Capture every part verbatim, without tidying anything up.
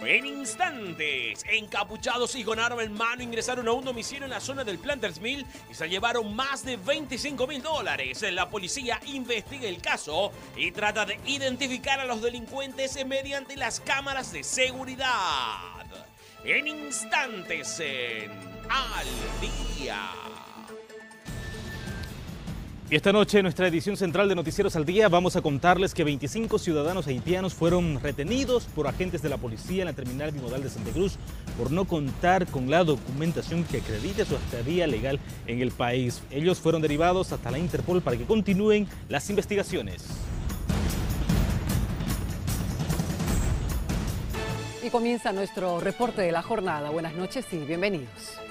En instantes, encapuchados y con arma en mano ingresaron a un domicilio en la zona del Planters Mill y se llevaron más de veinticinco mil dólares. La policía investiga el caso y trata de identificar a los delincuentes mediante las cámaras de seguridad. En instantes, en Al Día. Y esta noche en nuestra edición central de Noticieros al Día vamos a contarles que veinticinco ciudadanos haitianos fueron retenidos por agentes de la policía en la terminal bimodal de Santa Cruz por no contar con la documentación que acredite su estadía legal en el país. Ellos fueron derivados hasta la Interpol para que continúen las investigaciones. Y comienza nuestro reporte de la jornada. Buenas noches y bienvenidos.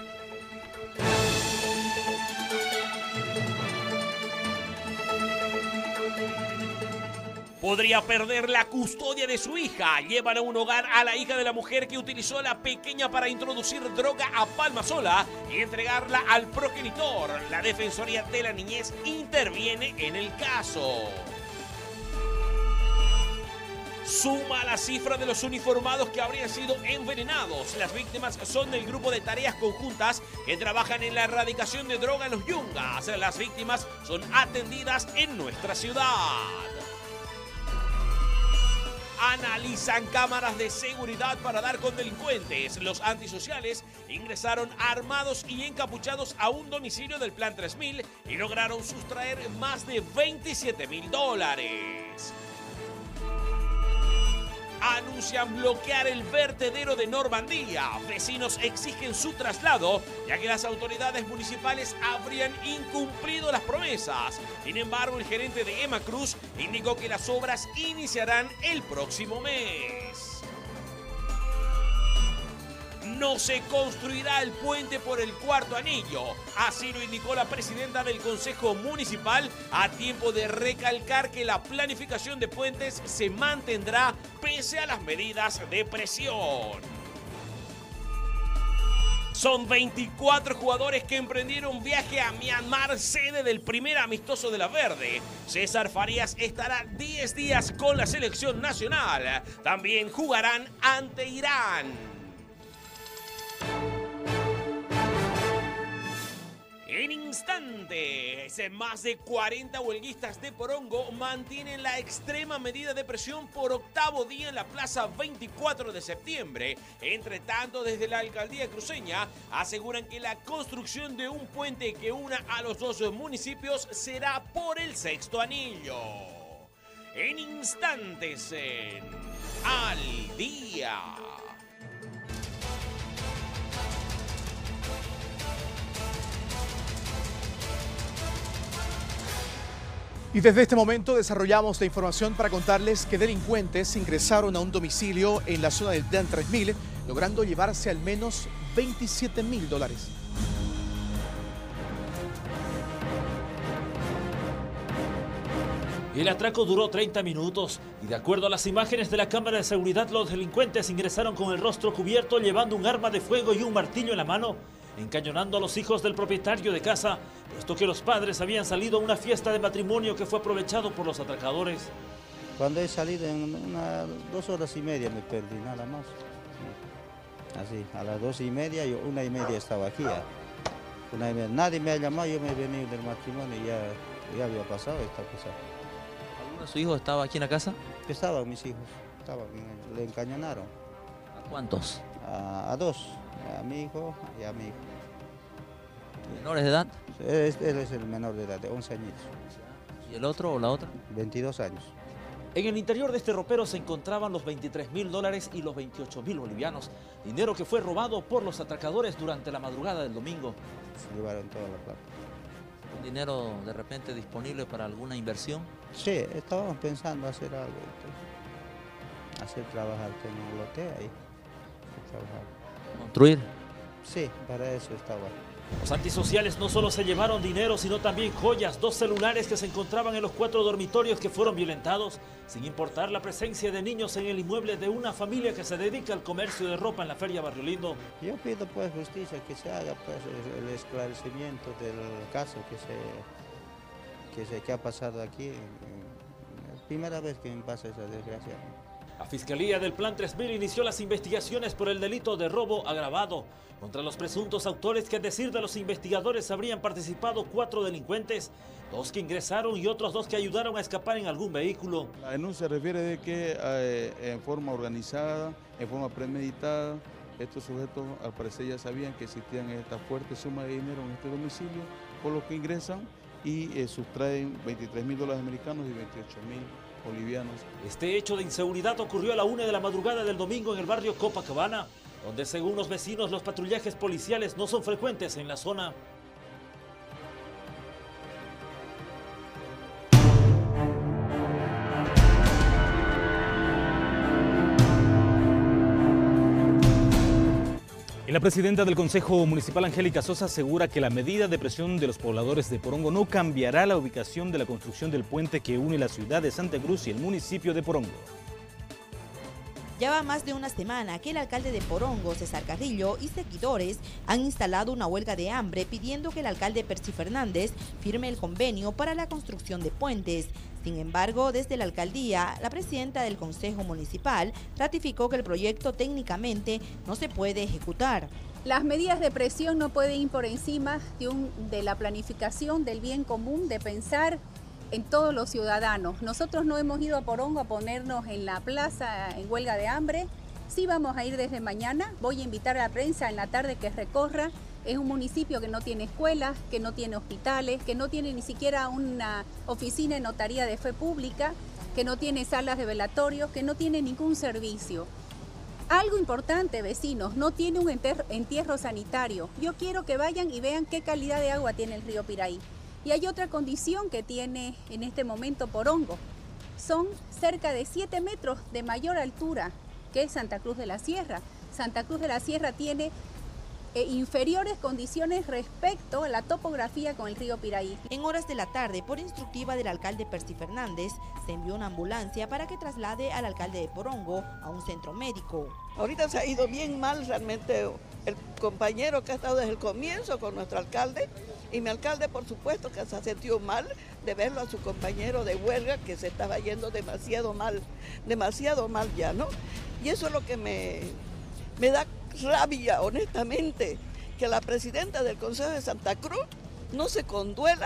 Podría perder la custodia de su hija. Llevan a un hogar a la hija de la mujer que utilizó a la pequeña para introducir droga a Palmasola y entregarla al progenitor. La Defensoría de la Niñez interviene en el caso. Suma la cifra de los uniformados que habrían sido envenenados. Las víctimas son del grupo de tareas conjuntas que trabajan en la erradicación de droga en los Yungas. Las víctimas son atendidas en nuestra ciudad. Analizan cámaras de seguridad para dar con delincuentes. Los antisociales ingresaron armados y encapuchados a un domicilio del Plan tres mil y lograron sustraer más de veintisiete mil dólares. Anuncian bloquear el vertedero de Normandía. Vecinos exigen su traslado, ya que las autoridades municipales habrían incumplido las promesas. Sin embargo, el gerente de Emacruz indicó que las obras iniciarán el próximo mes. No se construirá el puente por el cuarto anillo. Así lo indicó la presidenta del Consejo Municipal, a tiempo de recalcar que la planificación de puentes se mantendrá pese a las medidas de presión. Son veinticuatro jugadores que emprendieron viaje a Myanmar, sede del primer amistoso de la Verde. César Farías estará diez días con la selección nacional. También jugarán ante Irán. En instantes, más de cuarenta huelguistas de Porongo mantienen la extrema medida de presión por octavo día en la plaza veinticuatro de septiembre. Entre tanto, desde la alcaldía cruceña aseguran que la construcción de un puente que una a los dos municipios será por el sexto anillo. En instantes, en Al Día. Y desde este momento desarrollamos la información para contarles que delincuentes ingresaron a un domicilio en la zona del Plan tres mil, logrando llevarse al menos veintisiete mil dólares. El atraco duró treinta minutos y de acuerdo a las imágenes de la cámara de seguridad, los delincuentes ingresaron con el rostro cubierto, llevando un arma de fuego y un martillo en la mano, encañonando a los hijos del propietario de casa, puesto que los padres habían salido a una fiesta de matrimonio que fue aprovechado por los atracadores. Cuando he salido en unas dos horas y media me perdí, nada más. Así, a las dos y media, yo una y media estaba aquí. Ya. Una y media. Nadie me ha llamado, yo me he venido del matrimonio y ya, ya había pasado esta cosa. ¿Alguno de sus hijos estaba aquí en la casa? Estaban mis hijos, estaban, le encañonaron. ¿A cuántos? A, a dos, a mi hijo y a mi hijo. ¿Menores de edad? Él, él es el menor de edad, de once años. ¿Y el otro o la otra? veintidós años. En el interior de este ropero se encontraban los veintitrés mil dólares y los veintiocho mil bolivianos, dinero que fue robado por los atracadores durante la madrugada del domingo. Se llevaron toda la plata. ¿Un dinero de repente disponible para alguna inversión? Sí, estábamos pensando hacer algo, entonces, hacer trabajar con un lote ahí. Trabajar. ¿Construir? Sí, para eso estaba. Los antisociales no solo se llevaron dinero, sino también joyas, dos celulares que se encontraban en los cuatro dormitorios que fueron violentados, sin importar la presencia de niños en el inmueble de una familia que se dedica al comercio de ropa en la Feria Barrio Lindo. Yo pido pues justicia, que se haga pues el esclarecimiento del caso que se, que se que ha pasado aquí. Es la primera vez que me pasa esa desgracia. La Fiscalía del Plan tres mil inició las investigaciones por el delito de robo agravado contra los presuntos autores que, a decir de los investigadores, habrían participado cuatro delincuentes, dos que ingresaron y otros dos que ayudaron a escapar en algún vehículo. La denuncia refiere de que eh, en forma organizada, en forma premeditada, estos sujetos al parecer ya sabían que existían esta fuerte suma de dinero en este domicilio, por lo que ingresan y eh, sustraen veintitrés mil dólares americanos y veintiocho mil bolivianos. Este hecho de inseguridad ocurrió a la una de la madrugada del domingo en el barrio Copacabana, donde según los vecinos los patrullajes policiales no son frecuentes en la zona. Y la presidenta del Consejo Municipal, Angélica Sosa, asegura que la medida de presión de los pobladores de Porongo no cambiará la ubicación de la construcción del puente que une la ciudad de Santa Cruz y el municipio de Porongo. Ya va más de una semana que el alcalde de Porongo, César Carrillo, y seguidores han instalado una huelga de hambre pidiendo que el alcalde Percy Fernández firme el convenio para la construcción de puentes. Sin embargo, desde la alcaldía, la presidenta del Consejo Municipal ratificó que el proyecto técnicamente no se puede ejecutar. Las medidas de presión no pueden ir por encima de, un, de la planificación del bien común, de pensar en todos los ciudadanos. Nosotros no hemos ido a Porongo a ponernos en la plaza en huelga de hambre. Sí vamos a ir desde mañana. Voy a invitar a la prensa en la tarde que recorra. Es un municipio que no tiene escuelas, que no tiene hospitales, que no tiene ni siquiera una oficina de notaría de fe pública, que no tiene salas de velatorios, que no tiene ningún servicio. Algo importante, vecinos, no tiene un entierro sanitario. Yo quiero que vayan y vean qué calidad de agua tiene el río Piraí. Y hay otra condición que tiene en este momento Porongo. Son cerca de siete metros de mayor altura que Santa Cruz de la Sierra. Santa Cruz de la Sierra tiene eh, inferiores condiciones respecto a la topografía con el río Piraí. En horas de la tarde, por instructiva del alcalde Percy Fernández, se envió una ambulancia para que traslade al alcalde de Porongo a un centro médico. Ahorita se ha ido bien mal realmente el compañero que ha estado desde el comienzo con nuestro alcalde. Y mi alcalde, por supuesto, que se ha sentido mal de verlo a su compañero de huelga que se estaba yendo demasiado mal, demasiado mal ya, ¿no? Y eso es lo que me, me da rabia, honestamente, que la presidenta del Consejo de Santa Cruz no se conduela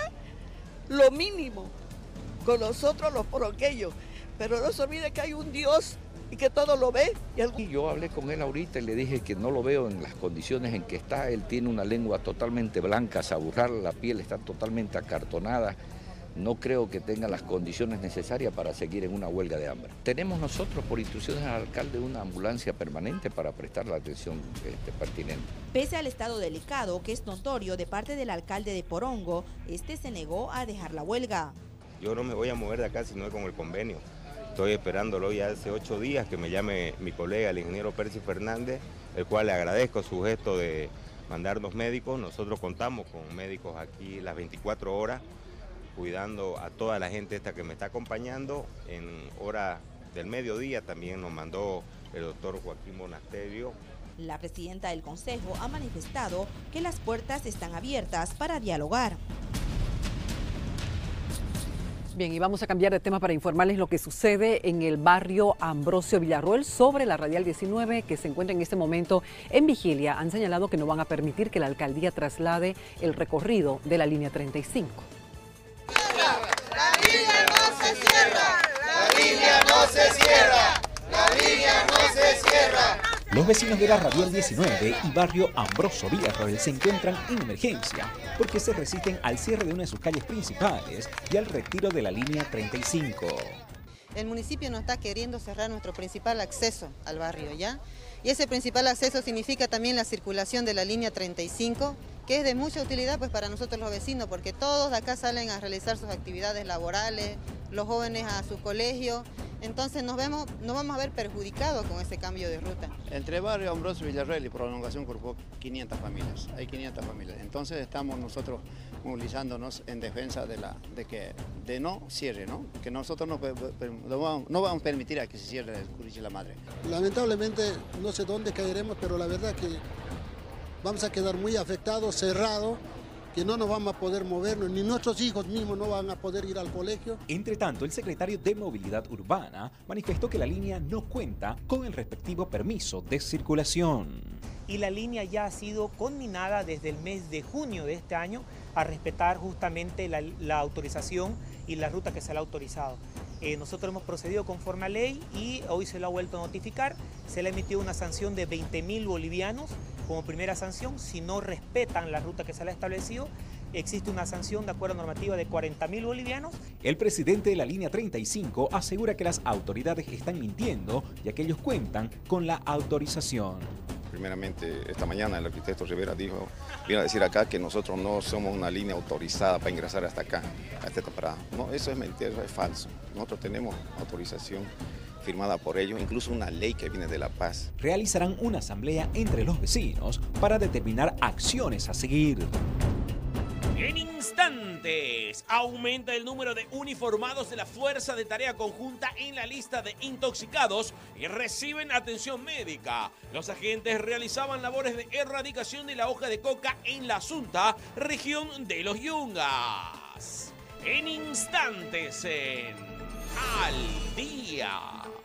lo mínimo con nosotros los porongueños, pero no se olvide que hay un Dios y que todo lo ve. Y algo... Yo hablé con él ahorita y le dije que no lo veo en las condiciones en que está. Él tiene una lengua totalmente blanca, saburrada, la piel está totalmente acartonada. No creo que tenga las condiciones necesarias para seguir en una huelga de hambre. Tenemos nosotros, por instrucciones al alcalde, una ambulancia permanente para prestar la atención este, pertinente. Pese al estado delicado que es notorio de parte del alcalde de Porongo, este se negó a dejar la huelga. Yo no me voy a mover de acá si no es con el convenio. Estoy esperándolo ya hace ocho días que me llame mi colega, el ingeniero Percy Fernández, el cual le agradezco su gesto de mandarnos médicos. Nosotros contamos con médicos aquí las veinticuatro horas, cuidando a toda la gente esta que me está acompañando. En hora del mediodía también nos mandó el doctor Joaquín Monasterio. La presidenta del Consejo ha manifestado que las puertas están abiertas para dialogar. Bien, y vamos a cambiar de tema para informarles lo que sucede en el barrio Ambrosio Villarroel sobre la Radial diecinueve, que se encuentra en este momento en vigilia. Han señalado que no van a permitir que la alcaldía traslade el recorrido de la línea treinta y cinco. La línea no se cierra, la línea no se cierra, la línea no se cierra. Los vecinos de la Radial diecinueve y barrio Ambrosio Villarroel se encuentran en emergencia porque se resisten al cierre de una de sus calles principales y al retiro de la línea treinta y cinco. El municipio no está queriendo cerrar nuestro principal acceso al barrio, ¿ya? Y ese principal acceso significa también la circulación de la línea treinta y cinco, que es de mucha utilidad pues para nosotros los vecinos, porque todos de acá salen a realizar sus actividades laborales, los jóvenes a su colegio, entonces nos, vemos, nos vamos a ver perjudicados con ese cambio de ruta. Entre barrio Ambrosio Villarroel y prolongación Corpó, quinientas familias, hay quinientas familias, entonces estamos nosotros movilizándonos en defensa de, la, de que de no cierre, ¿no? Que nosotros no, no, vamos, no vamos a permitir a que se cierre el Curiche la Madre. Lamentablemente no sé dónde caeremos, pero la verdad que vamos a quedar muy afectados, cerrados, que no nos vamos a poder movernos, ni nuestros hijos mismos no van a poder ir al colegio. Entre tanto, el secretario de Movilidad Urbana manifestó que la línea no cuenta con el respectivo permiso de circulación. Y la línea ya ha sido conminada desde el mes de junio de este año a respetar justamente la, la autorización y la ruta que se le ha autorizado. Eh, nosotros hemos procedido conforme a ley y hoy se lo ha vuelto a notificar. Se le ha emitido una sanción de veinte mil bolivianos como primera sanción. Si no respetan la ruta que se le ha establecido, existe una sanción de acuerdo a normativa de cuarenta mil bolivianos. El presidente de la línea treinta y cinco asegura que las autoridades están mintiendo ya que ellos cuentan con la autorización. Primeramente, esta mañana el arquitecto Rivera dijo, vino a decir acá que nosotros no somos una línea autorizada para ingresar hasta acá, a esta temporada. No, eso es mentira, eso es falso. Nosotros tenemos autorización firmada por ellos, incluso una ley que viene de La Paz. Realizarán una asamblea entre los vecinos para determinar acciones a seguir. En instantes, aumenta el número de uniformados de la Fuerza de Tarea Conjunta en la lista de intoxicados y reciben atención médica. Los agentes realizaban labores de erradicación de la hoja de coca en la Asunta, región de los Yungas. En instantes, en Al Día.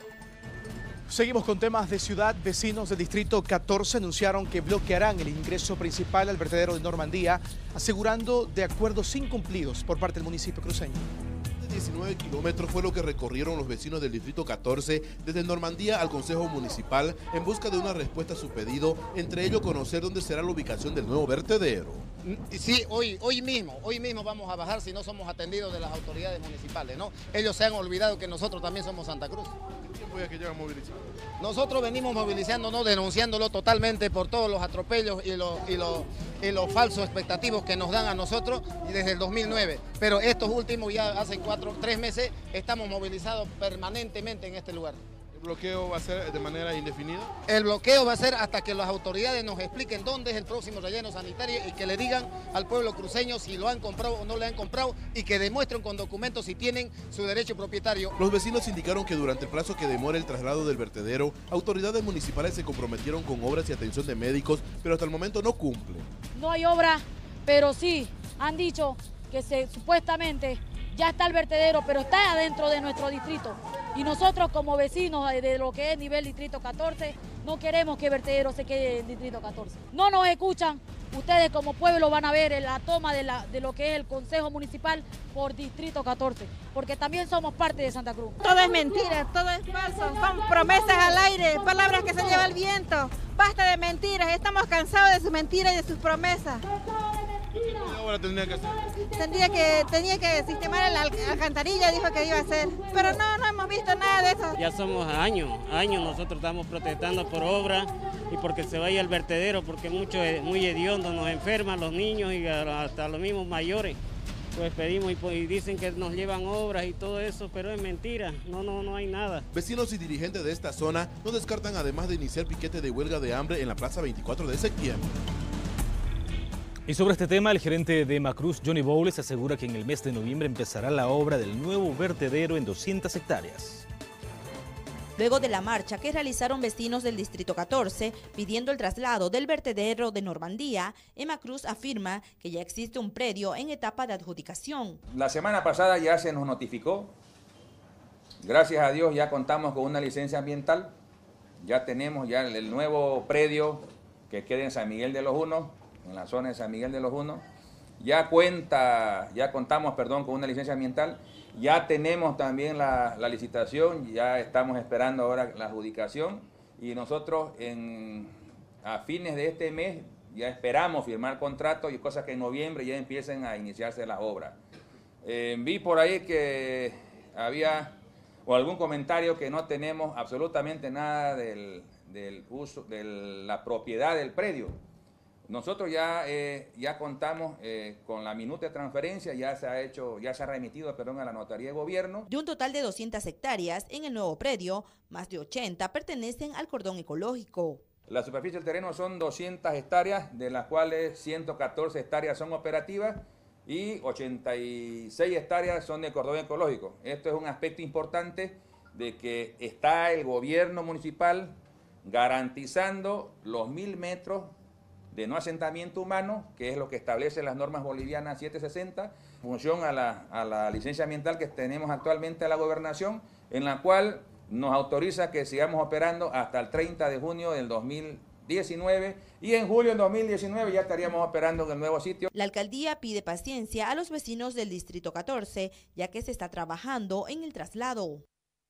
Seguimos con temas de ciudad. Vecinos del distrito catorce anunciaron que bloquearán el ingreso principal al vertedero de Normandía, asegurando de acuerdos incumplidos por parte del municipio cruceño. diecinueve kilómetros fue lo que recorrieron los vecinos del distrito catorce desde Normandía al Consejo Municipal en busca de una respuesta a su pedido, entre ellos conocer dónde será la ubicación del nuevo vertedero. Sí, hoy, hoy mismo, hoy mismo vamos a bajar si no somos atendidos de las autoridades municipales, ¿no? Ellos se han olvidado que nosotros también somos Santa Cruz. ¿Qué tiempo ya que llevan movilizando? Nosotros venimos movilizándonos, denunciándolo totalmente por todos los atropellos y los, y los, y los falsos expectativos que nos dan a nosotros desde el dos mil nueve. Pero estos últimos, ya hace cuatro, tres meses, estamos movilizados permanentemente en este lugar. ¿El bloqueo va a ser de manera indefinida? El bloqueo va a ser hasta que las autoridades nos expliquen dónde es el próximo relleno sanitario y que le digan al pueblo cruceño si lo han comprado o no lo han comprado y que demuestren con documentos si tienen su derecho propietario. Los vecinos indicaron que durante el plazo que demore el traslado del vertedero, autoridades municipales se comprometieron con obras y atención de médicos, pero hasta el momento no cumplen. No hay obra, pero sí han dicho que se, supuestamente ya está el vertedero, pero está adentro de nuestro distrito. Y nosotros como vecinos de lo que es nivel distrito catorce, no queremos que el vertedero se quede en distrito catorce. No nos escuchan, ustedes como pueblo van a ver la toma de, la, de lo que es el Consejo Municipal por distrito catorce, porque también somos parte de Santa Cruz. Todo es mentira, todo es falso, son promesas al aire, palabras que se lleva el viento. Basta de mentiras, estamos cansados de sus mentiras y de sus promesas. ¿Qué ahora tendría que hacer? Tendría que, tenía que sistemar la alcantarilla, dijo que iba a hacer, pero no, no hemos visto nada de eso. Ya somos años, años nosotros estamos protestando por obra y porque se vaya el vertedero, porque mucho, muy hediondo, nos enferman los niños y hasta los mismos mayores. Pues pedimos y, y dicen que nos llevan obras y todo eso, pero es mentira, no, no, no hay nada. Vecinos y dirigentes de esta zona no descartan además de iniciar piquete de huelga de hambre en la plaza veinticuatro de septiembre. Y sobre este tema, el gerente de Macruz, Johnny Bowles, asegura que en el mes de noviembre empezará la obra del nuevo vertedero en doscientas hectáreas. Luego de la marcha que realizaron vecinos del distrito catorce pidiendo el traslado del vertedero de Normandía, Emacruz afirma que ya existe un predio en etapa de adjudicación. La semana pasada ya se nos notificó, gracias a Dios ya contamos con una licencia ambiental, ya tenemos ya el nuevo predio que queda en San Miguel de los Unos, en la zona de San Miguel de los Unos, ya cuenta, ya contamos, perdón, con una licencia ambiental, ya tenemos también la, la licitación, ya estamos esperando ahora la adjudicación y nosotros en, a fines de este mes ya esperamos firmar contrato y cosas que en noviembre ya empiecen a iniciarse las obras. Eh, vi por ahí que había o algún comentario que no tenemos absolutamente nada del, del uso, de la propiedad del predio. Nosotros ya, eh, ya contamos eh, con la minuta de transferencia, ya se ha hecho, ya se ha remitido, perdón, a la Notaría de Gobierno. De un total de doscientas hectáreas en el nuevo predio, más de ochenta pertenecen al cordón ecológico. La superficie del terreno son doscientas hectáreas, de las cuales ciento catorce hectáreas son operativas y ochenta y seis hectáreas son de cordón ecológico. Esto es un aspecto importante de que está el gobierno municipal garantizando los mil metros de no asentamiento humano, que es lo que establecen las normas bolivianas setecientos sesenta, en función a la, a la licencia ambiental que tenemos actualmente a la gobernación, en la cual nos autoriza que sigamos operando hasta el treinta de junio del dos mil diecinueve y en julio del dos mil diecinueve ya estaríamos operando en el nuevo sitio. La alcaldía pide paciencia a los vecinos del distrito catorce, ya que se está trabajando en el traslado.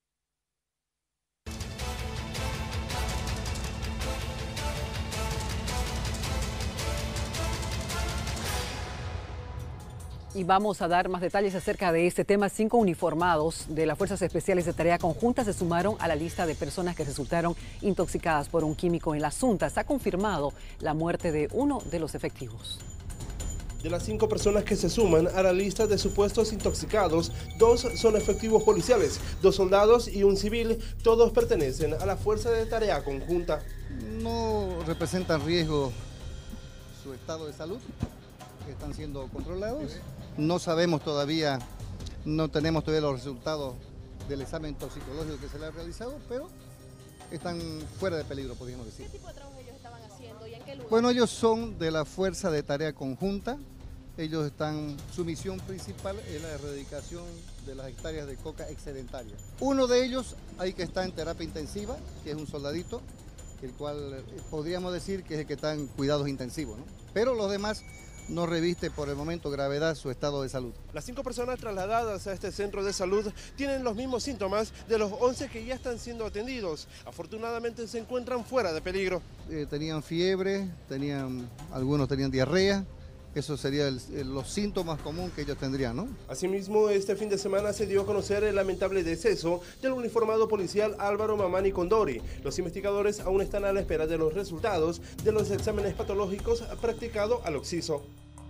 Y vamos a dar más detalles acerca de este tema. Cinco uniformados de las Fuerzas Especiales de Tarea Conjunta se sumaron a la lista de personas que resultaron intoxicadas por un químico en la Asunta. Se ha confirmado la muerte de uno de los efectivos. De las cinco personas que se suman a la lista de supuestos intoxicados, dos son efectivos policiales, dos soldados y un civil. Todos pertenecen a la Fuerza de Tarea Conjunta. No representan riesgo su estado de salud, están siendo controlados. No sabemos todavía, no tenemos todavía los resultados del examen toxicológico que se le ha realizado, pero están fuera de peligro, podríamos decir. ¿Qué tipo de trabajo ellos estaban haciendo y en qué lugar? Bueno, ellos son de la Fuerza de Tarea Conjunta. Ellos están, su misión principal es la erradicación de las hectáreas de coca excedentaria. Uno de ellos hay que está en terapia intensiva, que es un soldadito, el cual podríamos decir que es el que está en cuidados intensivos, ¿no? Pero los demás no reviste por el momento gravedad su estado de salud. Las cinco personas trasladadas a este centro de salud tienen los mismos síntomas de los once que ya están siendo atendidos. Afortunadamente se encuentran fuera de peligro. Eh, tenían fiebre, tenían, algunos tenían diarrea. Eso sería el, el, los síntomas comunes que ellos tendrían, ¿no? Asimismo, este fin de semana se dio a conocer el lamentable deceso del uniformado policial Álvaro Mamani Condori. Los investigadores aún están a la espera de los resultados de los exámenes patológicos practicados al occiso.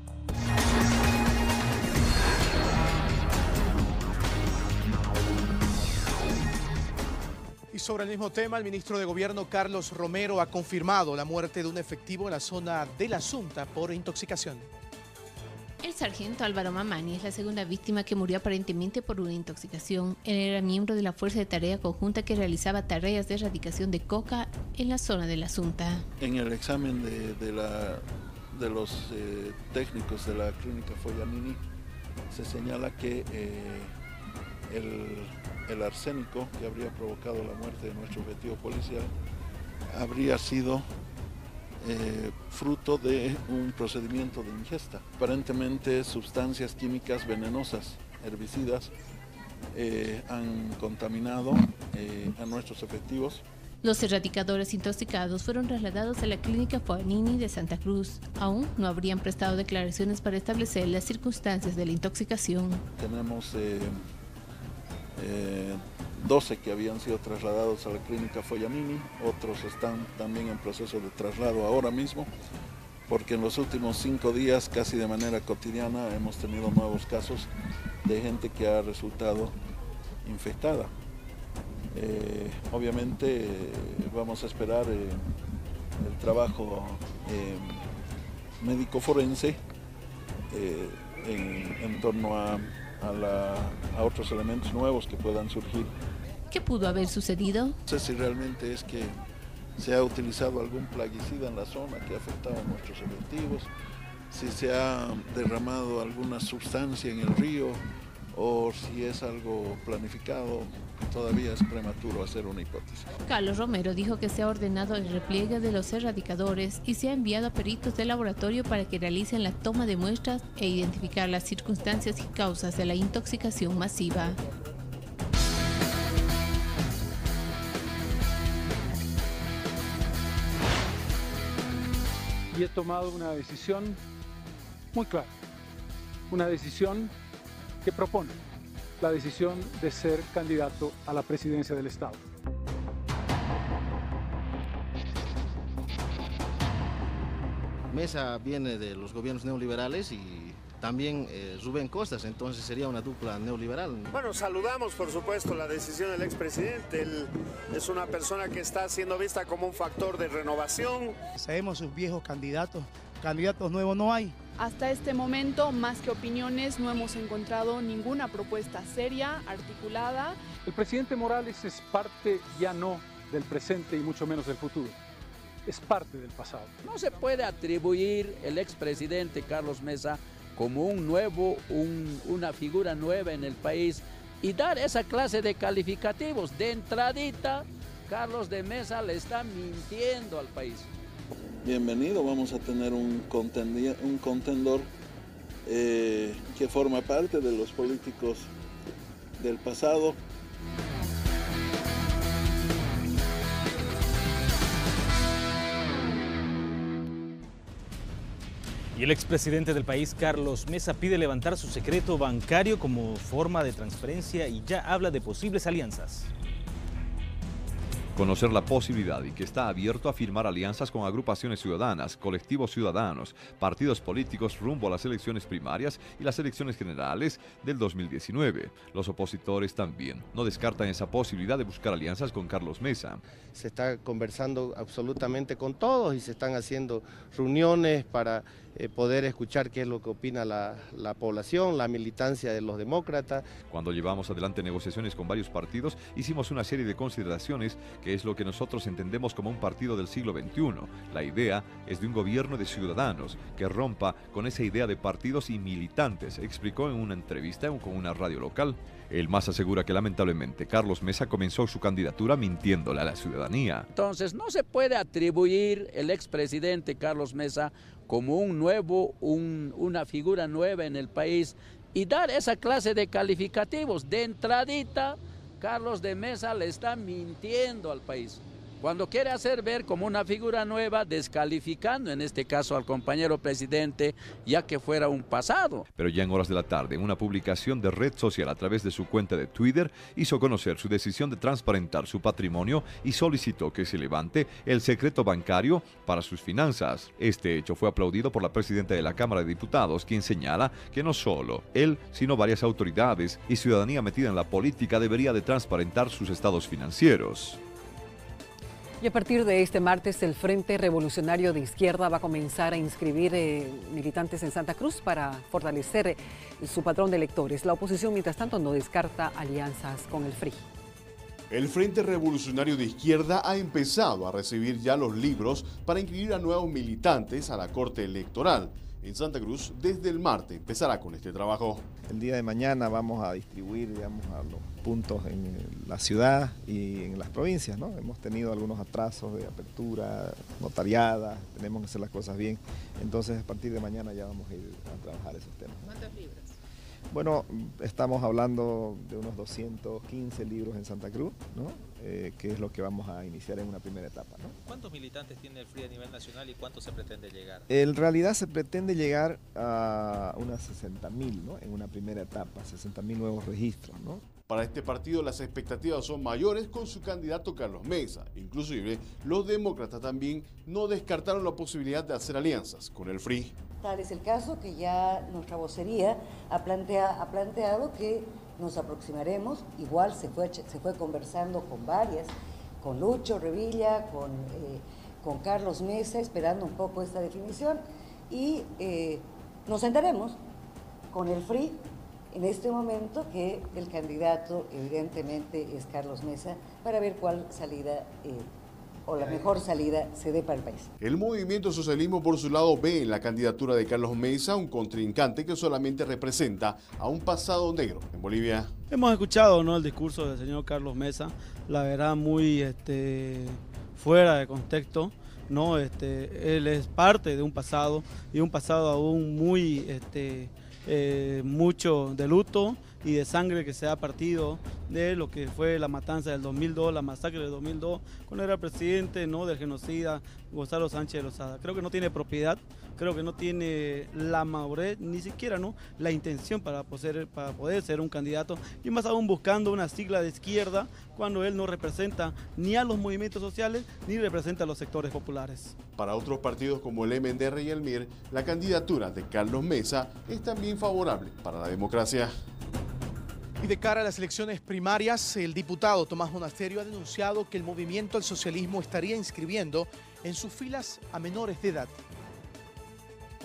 Y sobre el mismo tema, el ministro de Gobierno Carlos Romero ha confirmado la muerte de un efectivo en la zona de la Asunta por intoxicación. El sargento Álvaro Mamani es la segunda víctima que murió aparentemente por una intoxicación. Él era miembro de la Fuerza de Tarea Conjunta que realizaba tareas de erradicación de coca en la zona de la Asunta. En el examen de, de, la, de los eh, técnicos de la clínica Foyanini se señala que eh, el... el arsénico que habría provocado la muerte de nuestro objetivo policial habría sido eh, fruto de un procedimiento de ingesta. Aparentemente sustancias químicas venenosas, herbicidas, eh, han contaminado eh, a nuestros efectivos. Los erradicadores intoxicados fueron trasladados a la clínica Foanini de Santa Cruz. Aún no habrían prestado declaraciones para establecer las circunstancias de la intoxicación. Tenemos eh, Eh, doce que habían sido trasladados a la clínica Foyanini, otros están también en proceso de traslado ahora mismo, porque en los últimos cinco días, casi de manera cotidiana, hemos tenido nuevos casos de gente que ha resultado infectada. Eh, obviamente eh, vamos a esperar eh, el trabajo eh, médico forense eh, en, en torno a A, la, a otros elementos nuevos que puedan surgir. ¿Qué pudo haber sucedido? No sé si realmente es que se ha utilizado algún plaguicida en la zona que ha afectado a nuestros efectivos, si se ha derramado alguna sustancia en el río o si es algo planificado. Todavía es prematuro hacer una hipótesis. Carlos Romero dijo que se ha ordenado el repliegue de los erradicadores y se ha enviado a peritos de laboratorio para que realicen la toma de muestras e identificar las circunstancias y causas de la intoxicación masiva. Y he tomado una decisión muy clara, una decisión que propone la decisión de ser candidato a la presidencia del Estado. Mesa viene de los gobiernos neoliberales y también eh, Rubén Costas, entonces sería una dupla neoliberal. Bueno, saludamos por supuesto la decisión del expresidente. Él es una persona que está siendo vista como un factor de renovación. Sabemos sus viejos candidatos, candidatos nuevos no hay. Hasta este momento, más que opiniones, no hemos encontrado ninguna propuesta seria, articulada. El presidente Morales es parte ya no del presente y mucho menos del futuro. es parte del pasado. No se puede atribuir el expresidente Carlos Mesa como un nuevo, un, una figura nueva en el país y dar esa clase de calificativos. De entradita, Carlos de Mesa le está mintiendo al país. Bienvenido, vamos a tener un, contendi- un contendor eh, que forma parte de los políticos del pasado. Y el expresidente del país, Carlos Mesa, pide levantar su secreto bancario como forma de transparencia y ya habla de posibles alianzas. Conocer la posibilidad y que está abierto a firmar alianzas con agrupaciones ciudadanas, colectivos ciudadanos, partidos políticos rumbo a las elecciones primarias y las elecciones generales del dos mil diecinueve. Los opositores también no descartan esa posibilidad de buscar alianzas con Carlos Mesa. Se está conversando absolutamente con todos y se están haciendo reuniones para eh, poder escuchar qué es lo que opina la, la población, la militancia de los demócratas. Cuando llevamos adelante negociaciones con varios partidos, hicimos una serie de consideraciones que es lo que nosotros entendemos como un partido del siglo veintiuno. La idea es de un gobierno de ciudadanos que rompa con esa idea de partidos y militantes, explicó en una entrevista con una radio local. El MAS asegura que lamentablemente Carlos Mesa comenzó su candidatura mintiéndole a la ciudadanía. Entonces no se puede atribuir el expresidente Carlos Mesa como un nuevo, un, una figura nueva en el país y dar esa clase de calificativos. De entradita, Carlos de Mesa le está mintiendo al país. Cuando quiere hacer ver como una figura nueva, descalificando en este caso al compañero presidente, ya que fuera un pasado. Pero ya en horas de la tarde, en una publicación de red social a través de su cuenta de Twitter, hizo conocer su decisión de transparentar su patrimonio y solicitó que se levante el secreto bancario para sus finanzas. Este hecho fue aplaudido por la presidenta de la Cámara de Diputados, quien señala que no solo él, sino varias autoridades y ciudadanía metida en la política debería de transparentar sus estados financieros. Y a partir de este martes, el Frente Revolucionario de Izquierda va a comenzar a inscribir eh, militantes en Santa Cruz para fortalecer eh, su patrón de electores. La oposición, mientras tanto, no descarta alianzas con el F R I. El Frente Revolucionario de Izquierda ha empezado a recibir ya los libros para inscribir a nuevos militantes a la Corte Electoral. En Santa Cruz, desde el martes, empezará con este trabajo. El día de mañana vamos a distribuir, digamos, a los puntos en la ciudad y en las provincias, ¿no? Hemos tenido algunos atrasos de apertura notariada, tenemos que hacer las cosas bien. Entonces, a partir de mañana ya vamos a ir a trabajar esos temas. ¿Cuántos libros? Bueno, estamos hablando de unos doscientos quince libros en Santa Cruz, ¿no? Eh, que es lo que vamos a iniciar en una primera etapa, ¿no? ¿Cuántos militantes tiene el F R I a nivel nacional y cuánto se pretende llegar? En realidad se pretende llegar a unas sesenta mil, ¿no? En una primera etapa, sesenta mil nuevos registros, ¿no? Para este partido las expectativas son mayores con su candidato Carlos Mesa. Inclusive los demócratas también no descartaron la posibilidad de hacer alianzas con el F R I. Tal es el caso que ya nuestra vocería ha, plantea, ha planteado que nos aproximaremos. Igual se fue, se fue conversando con varias, con Lucho Revilla, con, eh, con Carlos Mesa, esperando un poco esta definición. Y eh, nos sentaremos con el F R I en este momento, que el candidato evidentemente es Carlos Mesa, para ver cuál salida eh, o la mejor salida se dé para el país. El Movimiento Socialismo por su lado ve en la candidatura de Carlos Mesa un contrincante que solamente representa a un pasado negro en Bolivia. Hemos escuchado, ¿no?, el discurso del señor Carlos Mesa, la verdad muy este, fuera de contexto, ¿no? Este, él es parte de un pasado y un pasado aún muy este, eh, mucho de luto y de sangre que se ha partido de lo que fue la matanza del dos mil dos, la masacre del dos mil dos, cuando era presidente, ¿no?, del genocida Gonzalo Sánchez de Lozada. Creo que no tiene propiedad, creo que no tiene la madurez, ni siquiera, ¿no?, la intención para poder, para poder ser un candidato, y más aún buscando una sigla de izquierda cuando él no representa ni a los movimientos sociales ni representa a los sectores populares. Para otros partidos como el M N D R y el M I R, la candidatura de Carlos Mesa es también favorable para la democracia. Y de cara a las elecciones primarias, el diputado Tomás Monasterio ha denunciado que el movimiento al socialismo estaría inscribiendo en sus filas a menores de edad.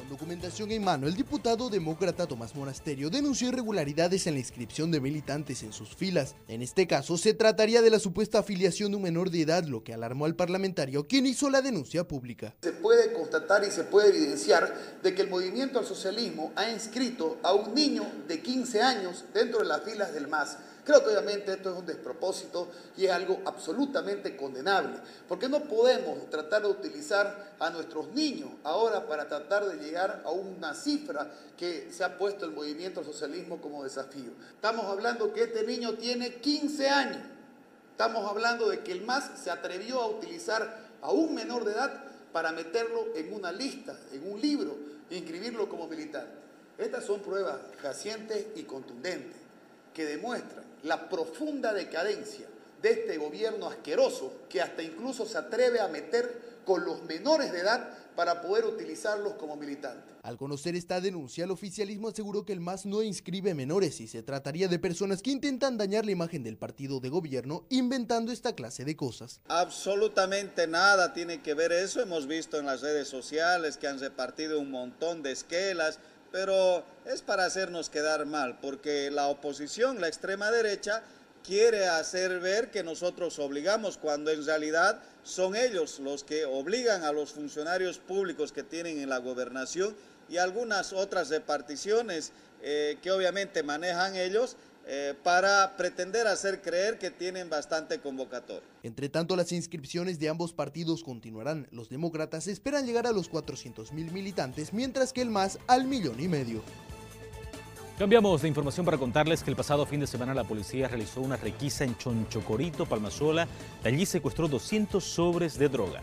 Con documentación en mano, el diputado demócrata Tomás Monasterio denunció irregularidades en la inscripción de militantes en sus filas. En este caso, se trataría de la supuesta afiliación de un menor de edad, lo que alarmó al parlamentario, quien hizo la denuncia pública. Se puede constatar y se puede evidenciar de que el movimiento al socialismo ha inscrito a un niño de quince años dentro de las filas del M A S. Creo que obviamente esto es un despropósito y es algo absolutamente condenable, porque no podemos tratar de utilizar a nuestros niños ahora para tratar de llegar a una cifra que se ha puesto el movimiento al socialismo como desafío. Estamos hablando que este niño tiene quince años, estamos hablando de que el M A S se atrevió a utilizar a un menor de edad para meterlo en una lista, en un libro, e inscribirlo como militante. Estas son pruebas fehacientes y contundentes que demuestran la profunda decadencia de este gobierno asqueroso que hasta incluso se atreve a meter con los menores de edad para poder utilizarlos como militantes. Al conocer esta denuncia, el oficialismo aseguró que el M A S no inscribe menores y se trataría de personas que intentan dañar la imagen del partido de gobierno inventando esta clase de cosas. Absolutamente nada tiene que ver eso. Hemos visto en las redes sociales que han repartido un montón de esquelas, pero es para hacernos quedar mal, porque la oposición, la extrema derecha, quiere hacer ver que nosotros obligamos, cuando en realidad son ellos los que obligan a los funcionarios públicos que tienen en la gobernación y algunas otras reparticiones eh, que obviamente manejan ellos, Eh, para pretender hacer creer que tienen bastante convocatoria. Entre tanto, las inscripciones de ambos partidos continuarán. Los demócratas esperan llegar a los cuatrocientos mil militantes, mientras que el M A S al millón y medio. Cambiamos de información para contarles que el pasado fin de semana la policía realizó una requisa en Chonchocorito, Palmasola. De allí secuestró doscientos sobres de droga.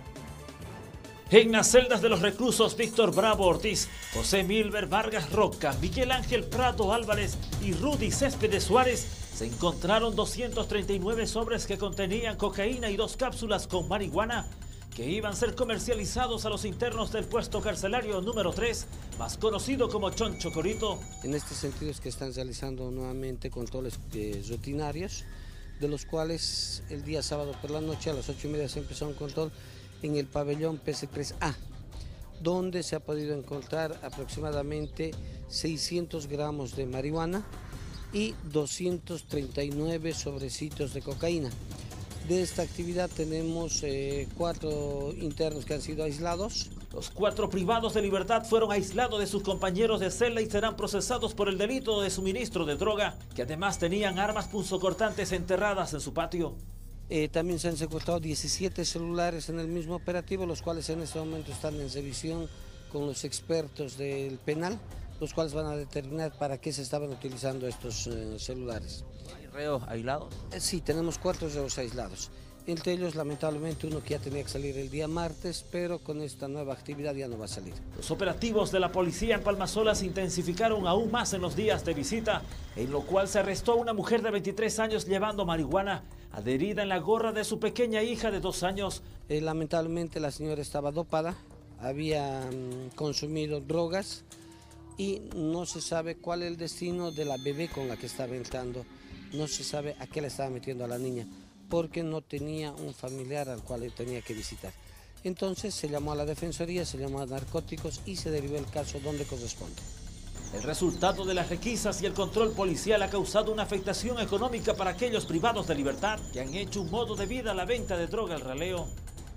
En las celdas de los reclusos Víctor Bravo Ortiz, José Milber Vargas Roca, Miguel Ángel Prado Álvarez y Rudy Céspedes Suárez se encontraron doscientos treinta y nueve sobres que contenían cocaína y dos cápsulas con marihuana que iban a ser comercializados a los internos del puesto carcelario número tres, más conocido como Chonchocorito. En este sentido es que están realizando nuevamente controles eh, rutinarios, de los cuales el día sábado por la noche a las ocho y media se empezó un control en el pabellón P C tres A, donde se ha podido encontrar aproximadamente seiscientos gramos de marihuana y doscientos treinta y nueve sobrecitos de cocaína. De esta actividad tenemos eh, cuatro internos que han sido aislados. Los cuatro privados de libertad fueron aislados de sus compañeros de celda y serán procesados por el delito de suministro de droga, que además tenían armas punzocortantes enterradas en su patio. Eh, también se han secuestrado diecisiete celulares en el mismo operativo, los cuales en este momento están en revisión con los expertos del penal, los cuales van a determinar para qué se estaban utilizando estos eh, celulares. ¿Hay reos aislados? Eh, sí, tenemos cuatro reos aislados. Entre ellos, lamentablemente, uno que ya tenía que salir el día martes, pero con esta nueva actividad ya no va a salir. Los operativos de la policía en Palmasola se intensificaron aún más en los días de visita, en lo cual se arrestó a una mujer de veintitrés años llevando marihuana adherida en la gorra de su pequeña hija de dos años. Eh, lamentablemente la señora estaba dopada, había um, consumido drogas y no se sabe cuál es el destino de la bebé con la que estaba entrando. No se sabe a qué le estaba metiendo a la niña, porque no tenía un familiar al cual tenía que visitar. Entonces se llamó a la Defensoría, se llamó a Narcóticos y se derivó el caso donde corresponde. El resultado de las requisas y el control policial ha causado una afectación económica para aquellos privados de libertad que han hecho un modo de vida a la venta de droga al raleo.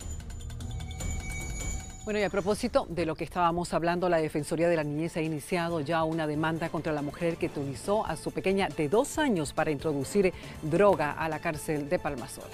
Bueno, y a propósito de lo que estábamos hablando, la Defensoría de la Niñez ha iniciado ya una demanda contra la mujer que utilizó a su pequeña de dos años para introducir droga a la cárcel de Palmasola.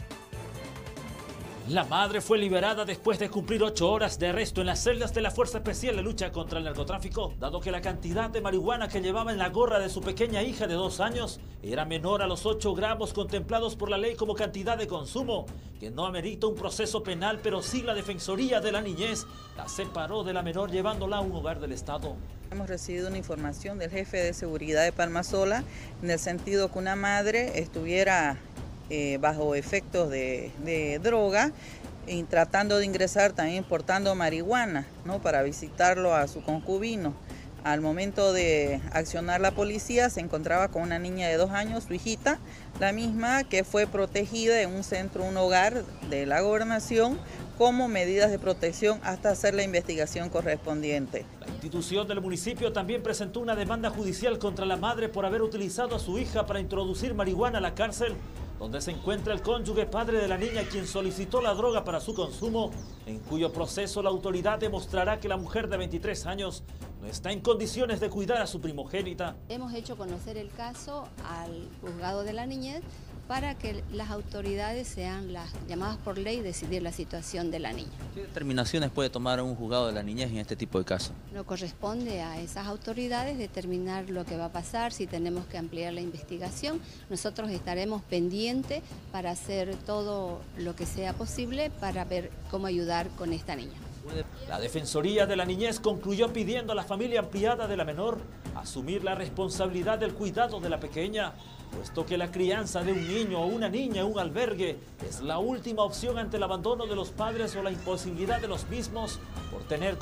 La madre fue liberada después de cumplir ocho horas de arresto en las celdas de la Fuerza Especial de Lucha contra el Narcotráfico, dado que la cantidad de marihuana que llevaba en la gorra de su pequeña hija de dos años era menor a los ocho gramos contemplados por la ley como cantidad de consumo, que no amerita un proceso penal, pero sí la Defensoría de la Niñez la separó de la menor llevándola a un hogar del Estado. Hemos recibido una información del jefe de seguridad de Palmasola en el sentido que una madre estuviera Eh, bajo efectos de, de droga y tratando de ingresar también portando marihuana, ¿no?, para visitarlo a su concubino. Al momento de accionar la policía se encontraba con una niña de dos años, su hijita, la misma que fue protegida en un centro, un hogar de la gobernación como medidas de protección hasta hacer la investigación correspondiente. La institución del municipio también presentó una demanda judicial contra la madre por haber utilizado a su hija para introducir marihuana a la cárcel, donde se encuentra el cónyuge padre de la niña quien solicitó la droga para su consumo, en cuyo proceso la autoridad demostrará que la mujer de veintitrés años no está en condiciones de cuidar a su primogénita. Hemos hecho conocer el caso al juzgado de la niñez para que las autoridades sean las llamadas por ley decidir la situación de la niña. ¿Qué determinaciones puede tomar un juzgado de la niñez en este tipo de casos? No corresponde a esas autoridades determinar lo que va a pasar, si tenemos que ampliar la investigación. Nosotros estaremos pendientes para hacer todo lo que sea posible para ver cómo ayudar con esta niña. La Defensoría de la Niñez concluyó pidiendo a la familia ampliada de la menor asumir la responsabilidad del cuidado de la pequeña, puesto que la crianza de un niño o una niña en un albergue es la última opción ante el abandono de los padres o la imposibilidad de los mismos por tener...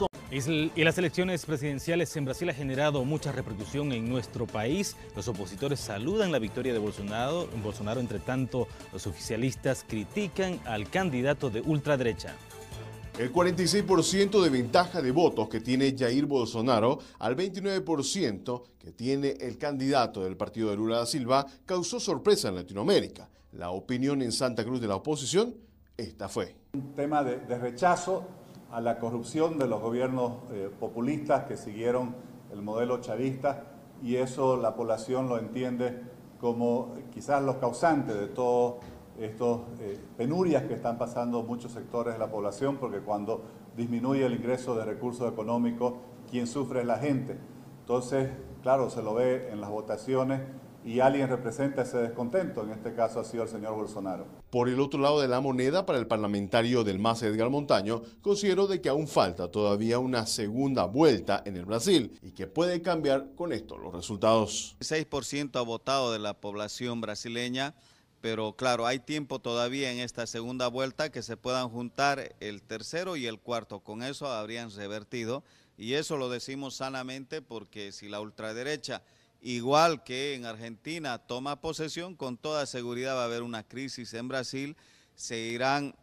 Y las elecciones presidenciales en Brasil ha generado mucha repercusión en nuestro país. Los opositores saludan la victoria de Bolsonaro. Bolsonaro, entre tanto, los oficialistas critican al candidato de ultraderecha. El cuarenta y seis por ciento de ventaja de votos que tiene Jair Bolsonaro al veintinueve por ciento que tiene el candidato del partido de Lula da Silva causó sorpresa en Latinoamérica. La opinión en Santa Cruz de la oposición, esta fue. Un tema de, de rechazo a la corrupción de los gobiernos eh, populistas que siguieron el modelo chavista, y eso la población lo entiende como quizás los causantes de todo estas eh, penurias que están pasando muchos sectores de la población, porque cuando disminuye el ingreso de recursos económicos, quien sufre es la gente. Entonces, claro, se lo ve en las votaciones y alguien representa ese descontento, en este caso ha sido el señor Bolsonaro. Por el otro lado de la moneda, para el parlamentario del M A S, Edgar Montaño, consideró de que aún falta todavía una segunda vuelta en el Brasil y que puede cambiar con esto los resultados. El seis por ciento ha votado de la población brasileña, pero claro, hay tiempo todavía en esta segunda vuelta que se puedan juntar el tercero y el cuarto. Con eso habrían revertido, y eso lo decimos sanamente porque si la ultraderecha, igual que en Argentina, toma posesión, con toda seguridad va a haber una crisis en Brasil, se irán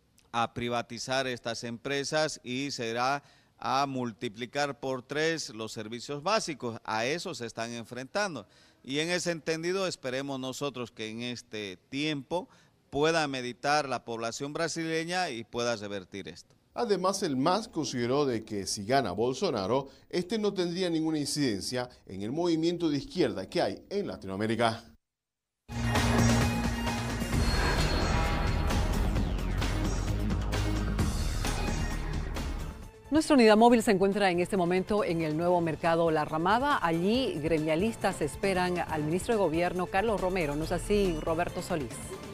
a privatizar estas empresas y se irá a multiplicar por tres los servicios básicos. A eso se están enfrentando. Y en ese entendido esperemos nosotros que en este tiempo pueda meditar la población brasileña y pueda revertir esto. Además, el M A S consideró de que si gana Bolsonaro, este no tendría ninguna incidencia en el movimiento de izquierda que hay en Latinoamérica. Nuestra unidad móvil se encuentra en este momento en el nuevo mercado La Ramada. Allí gremialistas esperan al ministro de Gobierno, Carlos Romero. ¿No es así, Roberto Solís?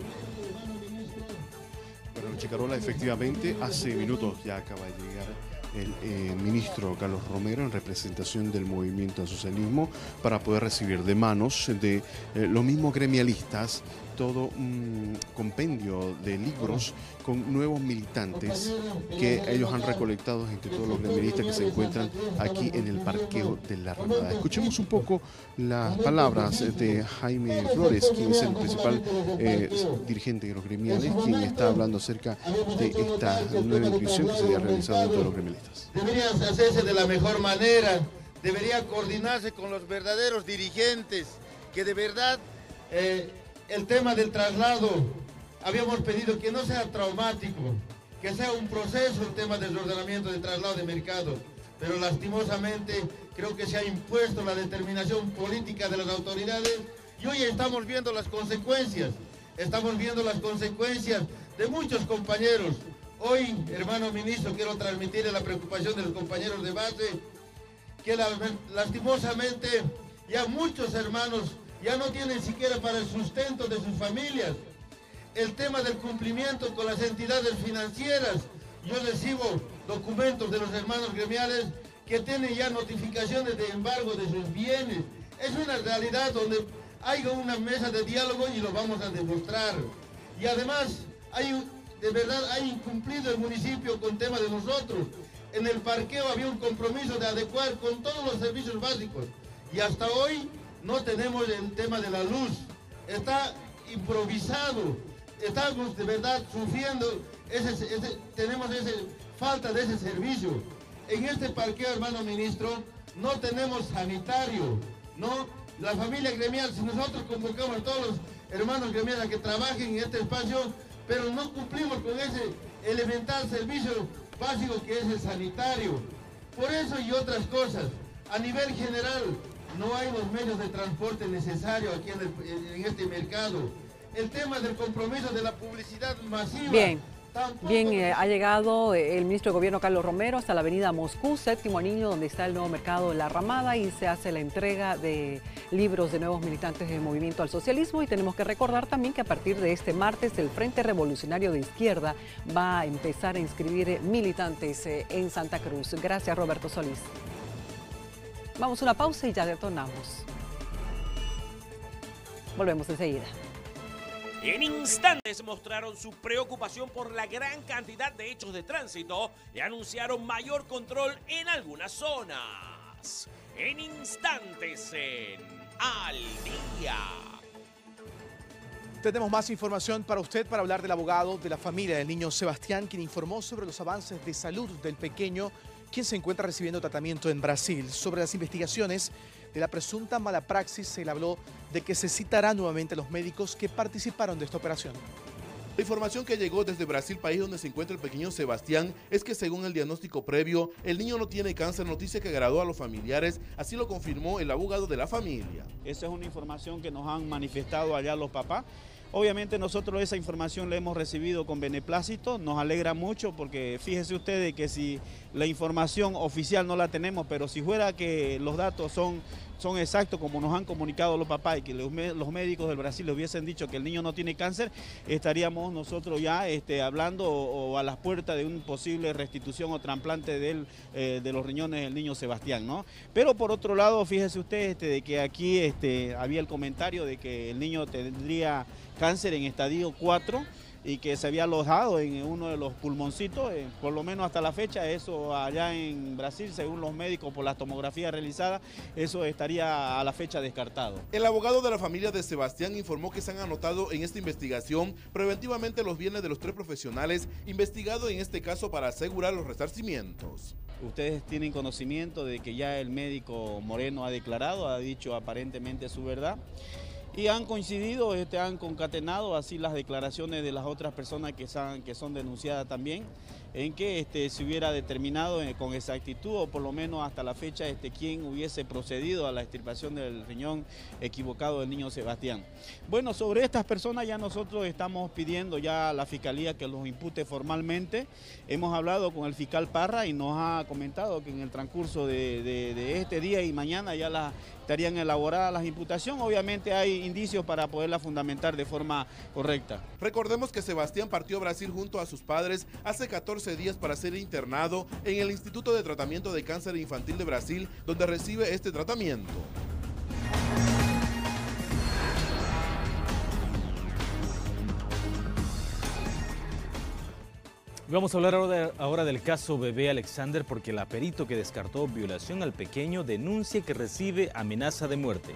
Buenas noches, Carola. Efectivamente, hace minutos ya acaba de llegar el eh, ministro Carlos Romero en representación del movimiento al socialismo para poder recibir de manos de eh, los mismos gremialistas todo un compendio de libros con nuevos militantes que ellos han recolectado entre todos los gremialistas que se encuentran aquí en el parqueo de La Ramada. Escuchemos un poco las palabras de Jaime Flores, quien es el principal eh, dirigente de los gremiales, quien está hablando acerca de esta nueva inscripción que se había realizado entre los gremialistas. Debería hacerse de la mejor manera, debería coordinarse con los verdaderos dirigentes, que de verdad eh, el tema del traslado, habíamos pedido que no sea traumático, que sea un proceso el tema del ordenamiento de traslado de mercado, pero lastimosamente creo que se ha impuesto la determinación política de las autoridades y hoy estamos viendo las consecuencias, estamos viendo las consecuencias de muchos compañeros. Hoy, hermano ministro, quiero transmitirle la preocupación de los compañeros de base, que la, lastimosamente ya muchos hermanos ya no tienen siquiera para el sustento de sus familias. El tema del cumplimiento con las entidades financieras. Yo recibo documentos de los hermanos gremiales que tienen ya notificaciones de embargo de sus bienes. Es una realidad donde hay una mesa de diálogo y lo vamos a demostrar. Y además, hay, de verdad, ha incumplido el municipio con tema de nosotros. En el parqueo había un compromiso de adecuar con todos los servicios básicos. Y hasta hoy no tenemos el tema de la luz, está improvisado, estamos de verdad sufriendo, ese, ese, tenemos esa falta de ese servicio. en este parqueo, hermano ministro, no tenemos sanitario, ¿no? La familia gremial, si nosotros convocamos a todos los hermanos gremiales a que trabajen en este espacio, pero no cumplimos con ese elemental servicio básico que es el sanitario. Por eso y otras cosas, a nivel general, no hay los medios de transporte necesarios aquí en, el, en este mercado. El tema del compromiso de la publicidad masiva. Bien. Bien, eh, ha llegado el ministro de Gobierno Carlos Romero hasta la avenida Moscú, séptimo anillo, donde está el nuevo mercado La Ramada, y se hace la entrega de libros de nuevos militantes del Movimiento al Socialismo. Y tenemos que recordar también que a partir de este martes el Frente Revolucionario de Izquierda va a empezar a inscribir militantes eh, en Santa Cruz. Gracias, Roberto Solís. Vamos a una pausa y ya retornamos. Volvemos enseguida. En instantes mostraron su preocupación por la gran cantidad de hechos de tránsito y anunciaron mayor control en algunas zonas. En instantes en Al Día. Tenemos más información para usted para hablar del abogado de la familia del niño Sebastián, quien informó sobre los avances de salud del pequeño, quien se encuentra recibiendo tratamiento en Brasil. Sobre las investigaciones de la presunta mala praxis, se le habló de que se citará nuevamente a los médicos que participaron de esta operación. La información que llegó desde Brasil, país donde se encuentra el pequeño Sebastián, es que según el diagnóstico previo, el niño no tiene cáncer, noticia que agradó a los familiares, así lo confirmó el abogado de la familia. Esa es una información que nos han manifestado allá los papás. Obviamente nosotros esa información la hemos recibido con beneplácito, nos alegra mucho porque fíjese ustedes que si la información oficial no la tenemos, pero si fuera que los datos son, son exactos como nos han comunicado los papás y que los, los médicos del Brasil le hubiesen dicho que el niño no tiene cáncer, estaríamos nosotros ya este, hablando o, o a las puertas de una posible restitución o trasplante del, eh, de los riñones del niño Sebastián, ¿no? Pero por otro lado, fíjese usted este, de que aquí este, había el comentario de que el niño tendría cáncer en estadio cuatro y que se había alojado en uno de los pulmoncitos, eh, por lo menos hasta la fecha, eso allá en Brasil, según los médicos por la tomografía realizada, eso estaría a la fecha descartado. El abogado de la familia de Sebastián informó que se han anotado en esta investigación preventivamente los bienes de los tres profesionales investigados en este caso para asegurar los resarcimientos. Ustedes tienen conocimiento de que ya el médico Moreno ha declarado, ha dicho aparentemente su verdad. Y han coincidido, este, han concatenado así las declaraciones de las otras personas que son, que son denunciadas también, en que este, se hubiera determinado eh, con exactitud o por lo menos hasta la fecha este, quién hubiese procedido a la extirpación del riñón equivocado del niño Sebastián. Bueno, sobre estas personas ya nosotros estamos pidiendo ya a la Fiscalía que los impute formalmente. Hemos hablado con el fiscal Parra y nos ha comentado que en el transcurso de, de, de este día y mañana ya la estarían elaboradas las imputaciones. Obviamente hay indicios para poderla fundamentar de forma correcta. Recordemos que Sebastián partió a Brasil junto a sus padres hace catorce días para ser internado en el Instituto de Tratamiento de Cáncer Infantil de Brasil, donde recibe este tratamiento. Vamos a hablar ahora, ahora del caso Bebé Alexander, porque el perito que descartó violación al pequeño denuncia que recibe amenaza de muerte.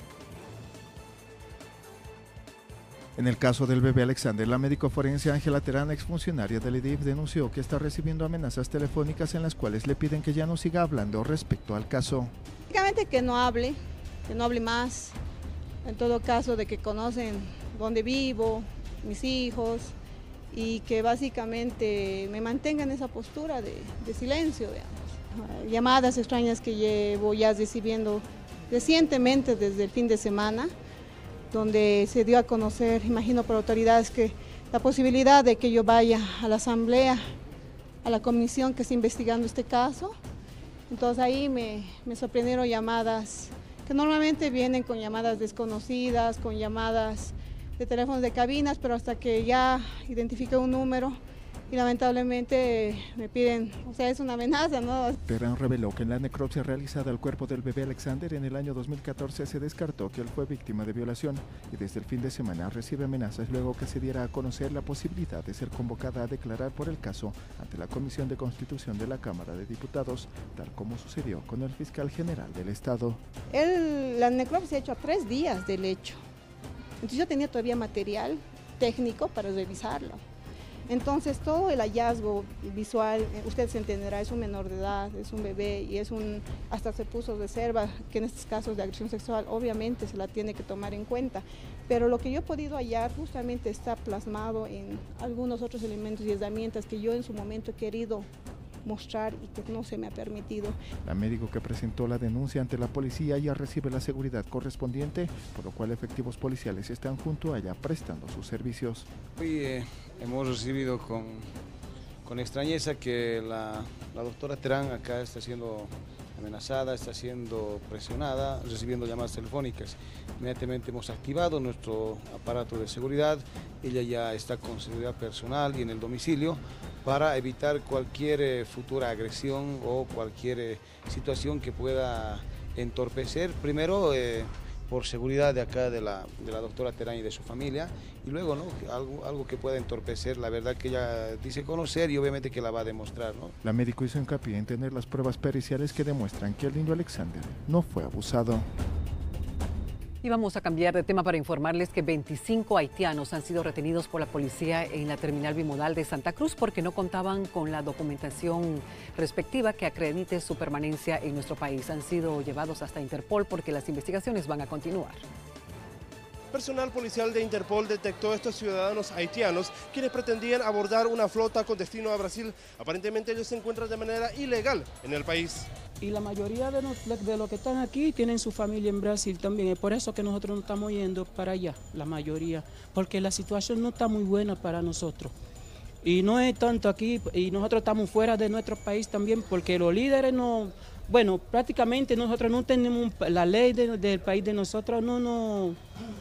En el caso del bebé Alexander, la médico forense Ángela Terán, exfuncionaria del I D I F, denunció que está recibiendo amenazas telefónicas en las cuales le piden que ya no siga hablando respecto al caso. Básicamente que no hable, que no hable más, en todo caso de que conocen dónde vivo, mis hijos, y que básicamente me mantenga en esa postura de, de silencio, digamos. Llamadas extrañas que llevo ya recibiendo recientemente desde el fin de semana, donde se dio a conocer, imagino por autoridades, que la posibilidad de que yo vaya a la asamblea, a la comisión que está investigando este caso. Entonces ahí me, me sorprendieron llamadas que normalmente vienen con llamadas desconocidas, con llamadas de teléfonos de cabinas, pero hasta que ya identifiqué un número y lamentablemente me piden, o sea, es una amenaza, ¿no? Terán reveló que en la necropsia realizada al cuerpo del bebé Alexander en el año dos mil catorce se descartó que él fue víctima de violación y desde el fin de semana recibe amenazas luego que se diera a conocer la posibilidad de ser convocada a declarar por el caso ante la Comisión de Constitución de la Cámara de Diputados, tal como sucedió con el fiscal general del Estado. Él, la necropsia se ha hecho a tres días del hecho. Entonces yo tenía todavía material técnico para revisarlo. Entonces todo el hallazgo visual, usted se entenderá, es un menor de edad, es un bebé y es un, hasta se puso reserva que en estos casos de agresión sexual obviamente se la tiene que tomar en cuenta. Pero lo que yo he podido hallar justamente está plasmado en algunos otros elementos y herramientas que yo en su momento he querido mostrar y que no se me ha permitido. La médico que presentó la denuncia ante la policía ya recibe la seguridad correspondiente, por lo cual efectivos policiales están junto a ella prestando sus servicios. Hoy eh, hemos recibido con, con extrañeza que la, la doctora Terán acá está siendo amenazada, está siendo presionada, recibiendo llamadas telefónicas. Inmediatamente hemos activado nuestro aparato de seguridad, ella ya está con seguridad personal y en el domicilio para evitar cualquier eh, futura agresión o cualquier eh, situación que pueda entorpecer, primero eh, por seguridad de acá de la, de la doctora Terán y de su familia, y luego ¿no? algo, algo que pueda entorpecer, la verdad que ella dice conocer y obviamente que la va a demostrar, ¿no? La médico hizo hincapié en tener las pruebas periciales que demuestran que el niño Alexander no fue abusado. Y vamos a cambiar de tema para informarles que veinticinco haitianos han sido retenidos por la policía en la terminal bimodal de Santa Cruz porque no contaban con la documentación respectiva que acredite su permanencia en nuestro país. Han sido llevados hasta Interpol porque las investigaciones van a continuar. Personal policial de Interpol detectó a estos ciudadanos haitianos quienes pretendían abordar una flota con destino a Brasil. Aparentemente ellos se encuentran de manera ilegal en el país. Y la mayoría de los de lo que están aquí tienen su familia en Brasil también. Es por eso que nosotros no estamos yendo para allá, la mayoría, porque la situación no está muy buena para nosotros. Y no es tanto aquí, y nosotros estamos fuera de nuestro país también, porque los líderes no, bueno, prácticamente nosotros no tenemos la ley de, del país de nosotros, no, no,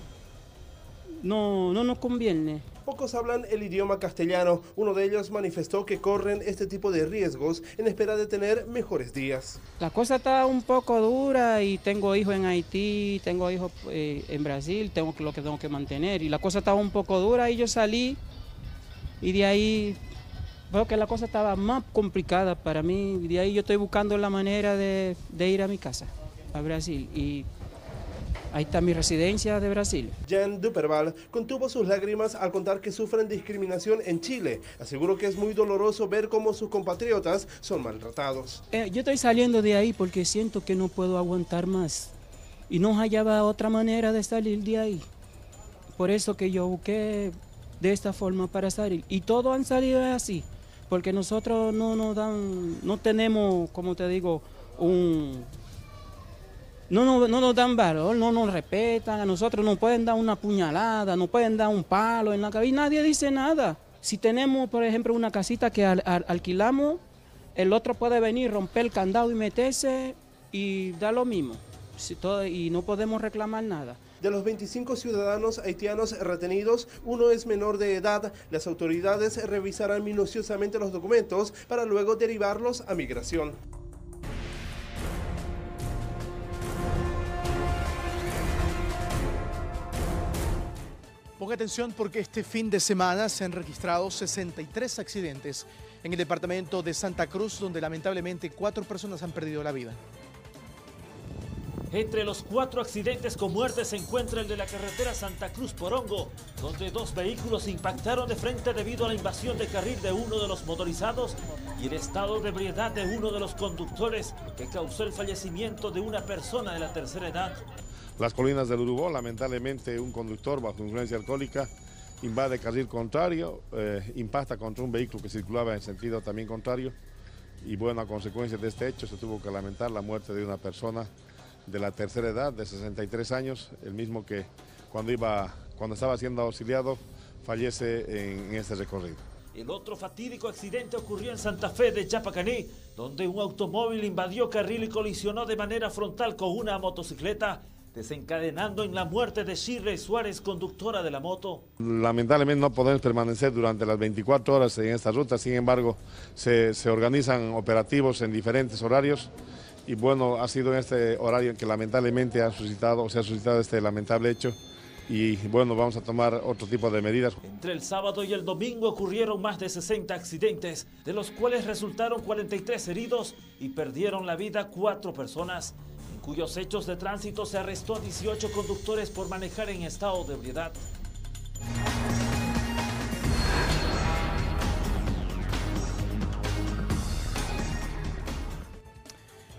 no, no nos conviene. Pocos hablan el idioma castellano. Uno de ellos manifestó que corren este tipo de riesgos en espera de tener mejores días. La cosa está un poco dura y tengo hijos en Haití, tengo hijos eh, en Brasil, tengo lo que tengo que mantener. Y la cosa estaba un poco dura y yo salí y de ahí veo que la cosa estaba más complicada para mí. Y de ahí yo estoy buscando la manera de, de ir a mi casa, a Brasil. Y ahí está mi residencia de Brasil. Jan Duperval contuvo sus lágrimas al contar que sufren discriminación en Chile. Aseguró que es muy doloroso ver cómo sus compatriotas son maltratados. Eh, yo estoy saliendo de ahí porque siento que no puedo aguantar más. Y no hallaba otra manera de salir de ahí. Por eso que yo busqué de esta forma para salir. Y todos han salido así. Porque nosotros no nos dan, no tenemos, como te digo, un... No, no, no nos dan valor, no nos respetan, a nosotros nos pueden dar una puñalada, nos pueden dar un palo en la cabeza y nadie dice nada. Si tenemos, por ejemplo, una casita que al, al, alquilamos, el otro puede venir, romper el candado y meterse y da lo mismo. Si todo, y no podemos reclamar nada. De los veinticinco ciudadanos haitianos retenidos, uno es menor de edad. Las autoridades revisarán minuciosamente los documentos para luego derivarlos a migración. Ponga atención porque este fin de semana se han registrado sesenta y tres accidentes en el departamento de Santa Cruz, donde lamentablemente cuatro personas han perdido la vida. Entre los cuatro accidentes con muerte se encuentra el de la carretera Santa Cruz-Porongo, donde dos vehículos impactaron de frente debido a la invasión de carril de uno de los motorizados y el estado de ebriedad de uno de los conductores, que causó el fallecimiento de una persona de la tercera edad. Las colinas del Urubó, lamentablemente un conductor bajo influencia alcohólica invade carril contrario, eh, impacta contra un vehículo que circulaba en sentido también contrario y bueno, a consecuencia de este hecho se tuvo que lamentar la muerte de una persona de la tercera edad, de sesenta y tres años, el mismo que cuando, iba, cuando estaba siendo auxiliado fallece en, en este recorrido. El otro fatídico accidente ocurrió en Santa Fe de Yapacaní, donde un automóvil invadió carril y colisionó de manera frontal con una motocicleta, desencadenando en la muerte de Shirley Suárez, conductora de la moto. Lamentablemente no podemos permanecer durante las veinticuatro horas en esta ruta, sin embargo se, se organizan operativos en diferentes horarios y bueno, ha sido en este horario en que lamentablemente ha suscitado, o se ha suscitado este lamentable hecho y bueno, vamos a tomar otro tipo de medidas. Entre el sábado y el domingo ocurrieron más de sesenta accidentes, de los cuales resultaron cuarenta y tres heridos y perdieron la vida cuatro personas, en cuyos hechos de tránsito se arrestó a dieciocho conductores por manejar en estado de ebriedad.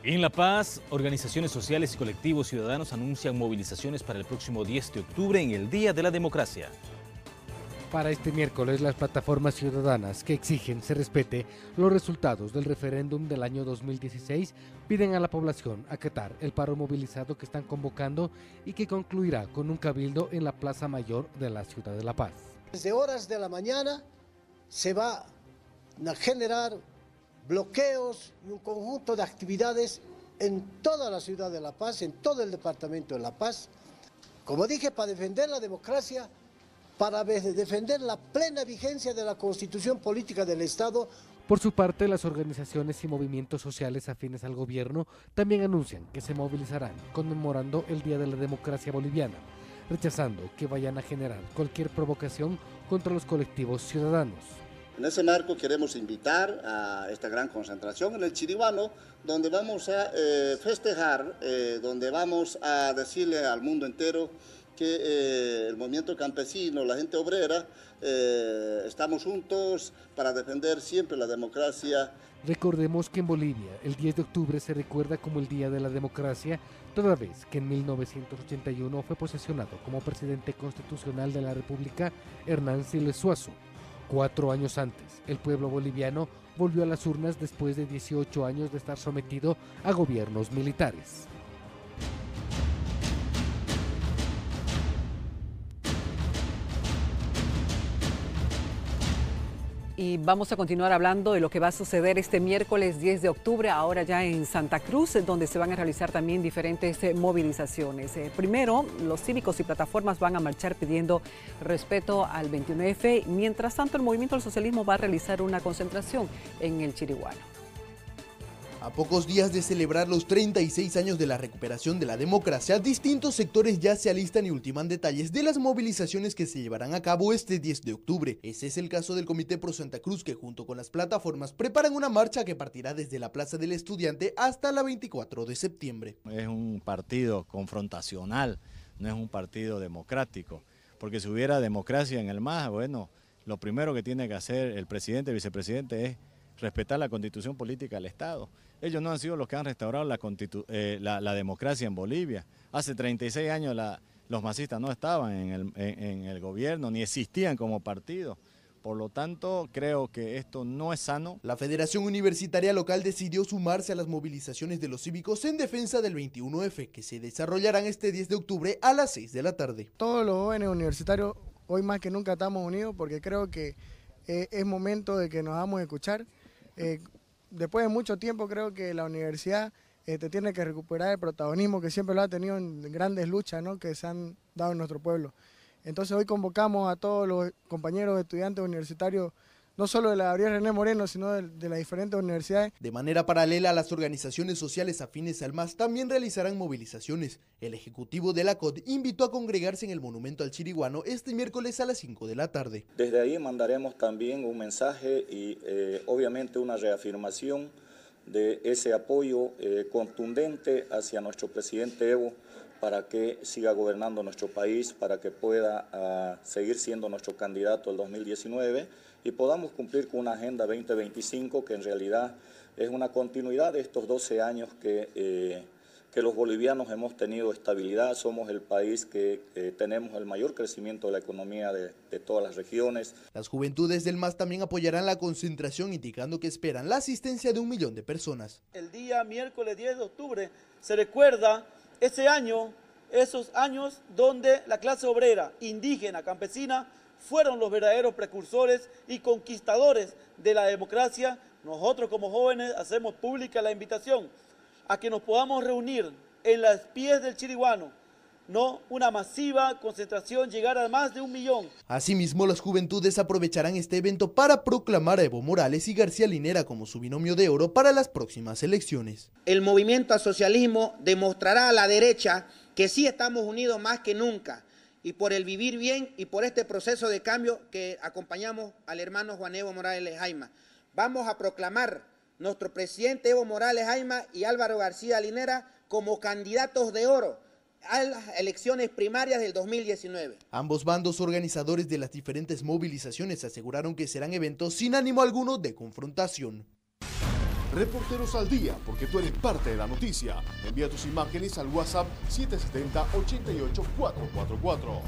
En La Paz, organizaciones sociales y colectivos ciudadanos anuncian movilizaciones para el próximo diez de octubre en el Día de la Democracia. Para este miércoles, las plataformas ciudadanas que exigen se respete los resultados del referéndum del año dos mil dieciséis piden a la población acatar el paro movilizado que están convocando y que concluirá con un cabildo en la Plaza Mayor de la ciudad de La Paz. Desde horas de la mañana se va a generar bloqueos y un conjunto de actividades en toda la ciudad de La Paz, en todo el departamento de La Paz. Como dije, para defender la democracia, para defender la plena vigencia de la Constitución Política del Estado. Por su parte, las organizaciones y movimientos sociales afines al gobierno también anuncian que se movilizarán conmemorando el Día de la Democracia Boliviana, rechazando que vayan a generar cualquier provocación contra los colectivos ciudadanos. En ese marco queremos invitar a esta gran concentración en el Chiriguano, donde vamos a eh, festejar, eh, donde vamos a decirle al mundo entero que eh, el movimiento campesino, la gente obrera, eh, estamos juntos para defender siempre la democracia. Recordemos que en Bolivia el diez de octubre se recuerda como el Día de la Democracia, toda vez que en mil novecientos ochenta y uno fue posesionado como presidente constitucional de la República Hernán Siles Suazo. Cuatro años antes, el pueblo boliviano volvió a las urnas después de dieciocho años de estar sometido a gobiernos militares. Y vamos a continuar hablando de lo que va a suceder este miércoles diez de octubre, ahora ya en Santa Cruz, donde se van a realizar también diferentes eh, movilizaciones. Eh, primero, los cívicos y plataformas van a marchar pidiendo respeto al veintiuno efe. Mientras tanto, el Movimiento del Socialismo va a realizar una concentración en el Chiriguano. A pocos días de celebrar los treinta y seis años de la recuperación de la democracia, distintos sectores ya se alistan y ultiman detalles de las movilizaciones que se llevarán a cabo este diez de octubre. Ese es el caso del Comité Pro Santa Cruz, que junto con las plataformas preparan una marcha que partirá desde la Plaza del Estudiante hasta la veinticuatro de septiembre. Es un partido confrontacional, no es un partido democrático, porque si hubiera democracia en el M A S, bueno, lo primero que tiene que hacer el presidente y vicepresidente es respetar la Constitución política del Estado. Ellos no han sido los que han restaurado la, eh, la, la democracia en Bolivia. Hace treinta y seis años la, los masistas no estaban en el, en, en el gobierno, ni existían como partido. Por lo tanto, creo que esto no es sano. La Federación Universitaria Local decidió sumarse a las movilizaciones de los cívicos en defensa del veintiuno efe, que se desarrollarán este diez de octubre a las seis de la tarde. Todos los jóvenes universitarios hoy más que nunca estamos unidos, porque creo que eh, es momento de que nos hagamos escuchar. Eh, después de mucho tiempo creo que la universidad este, tiene que recuperar el protagonismo que siempre lo ha tenido en grandes luchas, ¿no?, que se han dado en nuestro pueblo. Entonces hoy convocamos a todos los compañeros estudiantes universitarios, no solo de la Gabriel René Moreno, sino de, de las diferentes universidades. De manera paralela, las organizaciones sociales afines al M A S también realizarán movilizaciones. El ejecutivo de la C O D invitó a congregarse en el monumento al Chiriguano este miércoles a las cinco de la tarde. Desde ahí mandaremos también un mensaje y eh, obviamente una reafirmación de ese apoyo eh, contundente hacia nuestro presidente Evo, para que siga gobernando nuestro país, para que pueda uh, seguir siendo nuestro candidato el dos mil diecinueve y podamos cumplir con una Agenda veinte veinticinco que en realidad es una continuidad de estos doce años que, eh, que los bolivianos hemos tenido estabilidad. Somos el país que eh, tenemos el mayor crecimiento de la economía de, de todas las regiones. Las juventudes del M A S también apoyarán la concentración, indicando que esperan la asistencia de un millón de personas. El día miércoles diez de octubre se recuerda ese año, esos años donde la clase obrera, indígena, campesina, fueron los verdaderos precursores y conquistadores de la democracia. Nosotros como jóvenes hacemos pública la invitación a que nos podamos reunir en las pies del Chiriguano, no una masiva concentración, llegar a más de un millón. Asimismo, las juventudes aprovecharán este evento para proclamar a Evo Morales y García Linera como su binomio de oro para las próximas elecciones. El movimiento al socialismo demostrará a la derecha que sí estamos unidos más que nunca, y por el vivir bien y por este proceso de cambio que acompañamos al hermano Juan Evo Morales Jaima. Vamos a proclamar nuestro presidente Evo Morales Jaima y Álvaro García Linera como candidatos de oro a las elecciones primarias del dos mil diecinueve. Ambos bandos organizadores de las diferentes movilizaciones aseguraron que serán eventos sin ánimo alguno de confrontación. Reporteros al Día, porque tú eres parte de la noticia. Envía tus imágenes al WhatsApp siete siete cero, ocho ocho, cuatro cuatro cuatro.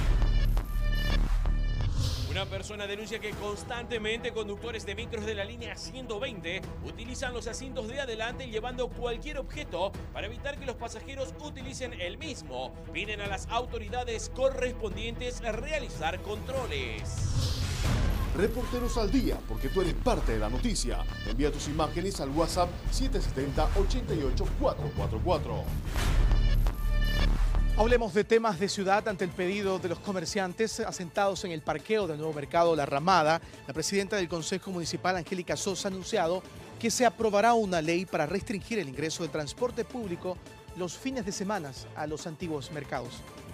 Una persona denuncia que constantemente conductores de micros de la línea ciento veinte utilizan los asientos de adelante llevando cualquier objeto para evitar que los pasajeros utilicen el mismo. Piden a las autoridades correspondientes a realizar controles. Reporteros al Día, porque tú eres parte de la noticia. Envía tus imágenes al WhatsApp siete siete cero, ocho ocho, cuatro cuatro cuatro. Hablemos de temas de ciudad ante el pedido de los comerciantes asentados en el parqueo del nuevo mercado La Ramada. La presidenta del Consejo Municipal, Angélica Sosa, ha anunciado que se aprobará una ley para restringir el ingreso de transporte público los fines de semana a los antiguos mercados.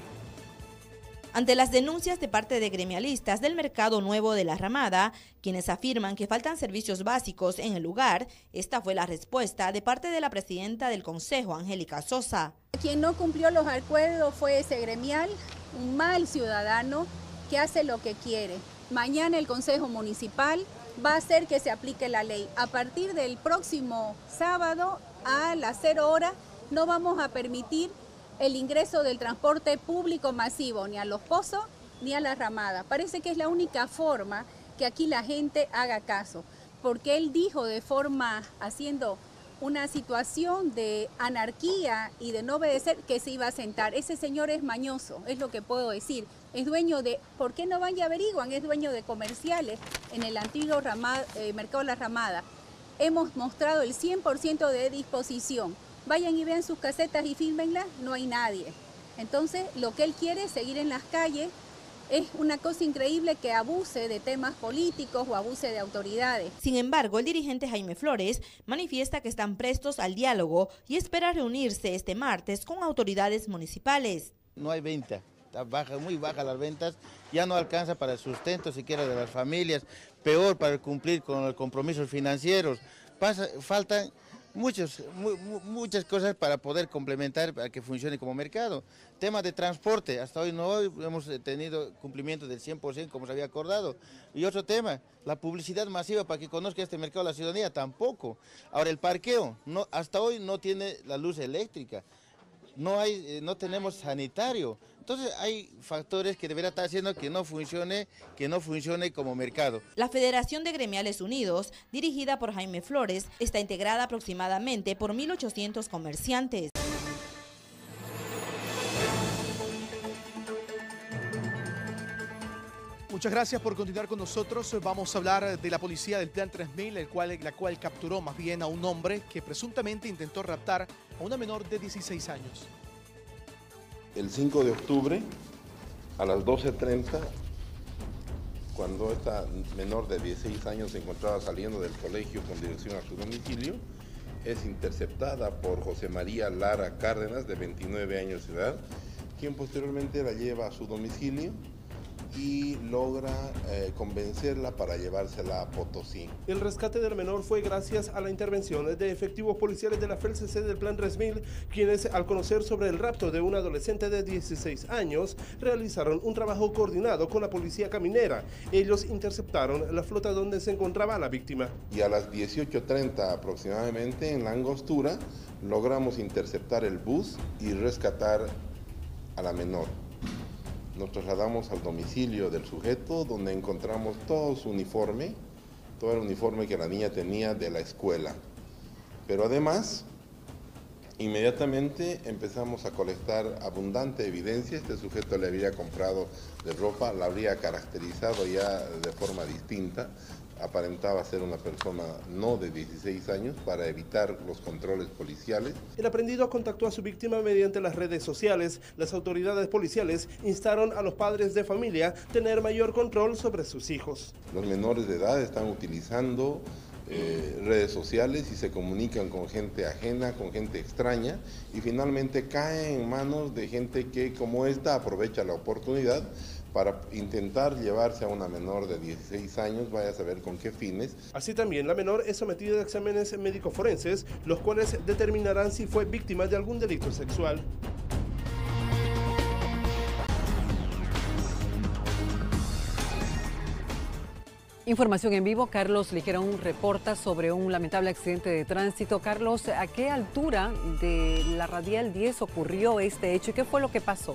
Ante las denuncias de parte de gremialistas del Mercado Nuevo de La Ramada, quienes afirman que faltan servicios básicos en el lugar, esta fue la respuesta de parte de la presidenta del Consejo, Angélica Sosa. Quien no cumplió los acuerdos fue ese gremial, un mal ciudadano que hace lo que quiere. Mañana el Consejo Municipal va a hacer que se aplique la ley. A partir del próximo sábado a las cero horas no vamos a permitir el ingreso del transporte público masivo, ni a Los Pozos ni a La Ramada. Parece que es la única forma que aquí la gente haga caso, porque él dijo de forma, haciendo una situación de anarquía y de no obedecer, que se iba a sentar. Ese señor es mañoso, es lo que puedo decir. Es dueño de, ¿por qué no van y averiguan? Es dueño de comerciales en el antiguo Ramada, eh, Mercado La Ramada. Hemos mostrado el cien por ciento de disposición. Vayan y vean sus casetas y fírmenlas, no hay nadie. Entonces, lo que él quiere es seguir en las calles. Es una cosa increíble que abuse de temas políticos o abuse de autoridades. Sin embargo, el dirigente Jaime Flores manifiesta que están prestos al diálogo y espera reunirse este martes con autoridades municipales. No hay venta, está baja, muy baja las ventas, ya no alcanza para el sustento siquiera de las familias, peor para cumplir con los compromisos financieros. Pasa, faltan Muchos, mu muchas cosas para poder complementar, para que funcione como mercado. Tema de transporte, hasta hoy no hemos tenido cumplimiento del cien por ciento como se había acordado. Y otro tema, la publicidad masiva para que conozca este mercado la ciudadanía, tampoco. Ahora el parqueo, no, hasta hoy no tiene la luz eléctrica, no, hay, no tenemos sanitario. Entonces hay factores que deberá estar haciendo que no funcione, que no funcione como mercado. La Federación de Gremiales Unidos, dirigida por Jaime Flores, está integrada aproximadamente por mil ochocientos comerciantes. Muchas gracias por continuar con nosotros. Vamos a hablar de la policía del Plan tres mil, el cual, la cual capturó más bien a un hombre que presuntamente intentó raptar a una menor de dieciséis años. El cinco de octubre, a las doce treinta, cuando esta menor de dieciséis años se encontraba saliendo del colegio con dirección a su domicilio, es interceptada por José María Lara Cárdenas, de veintinueve años de edad, quien posteriormente la lleva a su domicilio y logra eh, convencerla para llevársela a Potosí. El rescate del menor fue gracias a la intervención de efectivos policiales de la F E L C C del Plan tres mil, quienes, al conocer sobre el rapto de un adolescente de dieciséis años, realizaron un trabajo coordinado con la policía caminera. Ellos interceptaron la flota donde se encontraba la víctima. Y a las dieciocho treinta aproximadamente, en la Angostura, logramos interceptar el bus y rescatar a la menor. Nos trasladamos al domicilio del sujeto, donde encontramos todo su uniforme, todo el uniforme que la niña tenía de la escuela. Pero además, inmediatamente empezamos a colectar abundante evidencia. Este sujeto le había comprado de ropa, la habría caracterizado ya de forma distinta. Aparentaba ser una persona no de dieciséis años para evitar los controles policiales. El aprendido contactó a su víctima mediante las redes sociales. Las autoridades policiales instaron a los padres de familia a tener mayor control sobre sus hijos. Los menores de edad están utilizando eh, redes sociales y se comunican con gente ajena, con gente extraña, y finalmente caen en manos de gente que, como esta, aprovecha la oportunidad para intentar llevarse a una menor de dieciséis años, vaya a saber con qué fines. Así también, la menor es sometida a exámenes médico-forenses, los cuales determinarán si fue víctima de algún delito sexual. Información en vivo, Carlos Ligerón reporta sobre un lamentable accidente de tránsito. Carlos, ¿a qué altura de la Radial diez ocurrió este hecho y qué fue lo que pasó?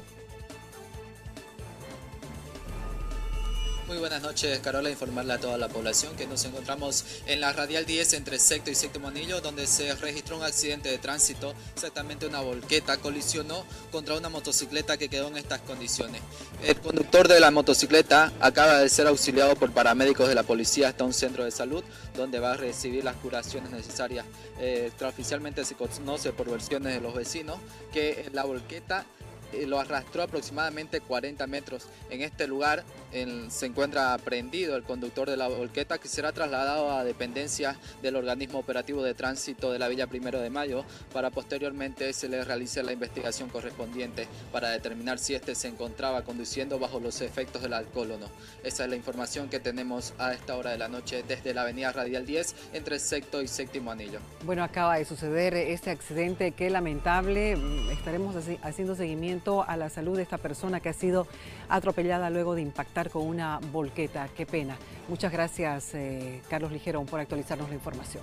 Muy buenas noches, Carola. Informarle a toda la población que nos encontramos en la Radial diez entre Sexto y Séptimo Anillo, donde se registró un accidente de tránsito. Exactamente una volqueta colisionó contra una motocicleta que quedó en estas condiciones. El conductor de la motocicleta acaba de ser auxiliado por paramédicos de la policía hasta un centro de salud, donde va a recibir las curaciones necesarias. Eh, extraoficialmente se conoce por versiones de los vecinos que la volqueta lo arrastró aproximadamente cuarenta metros. En este lugar en, se encuentra aprehendido el conductor de la volqueta, que será trasladado a dependencias del organismo operativo de tránsito de la Villa Primero de Mayo para posteriormente se le realice la investigación correspondiente para determinar si este se encontraba conduciendo bajo los efectos del alcohol o no. Esa es la información que tenemos a esta hora de la noche desde la avenida Radial diez entre Sexto y Séptimo Anillo. Bueno, acaba de suceder este accidente, qué lamentable. Estaremos haciendo seguimiento a la salud de esta persona que ha sido atropellada luego de impactar con una volqueta. Qué pena. Muchas gracias, eh, Carlos Ligerón, por actualizarnos la información.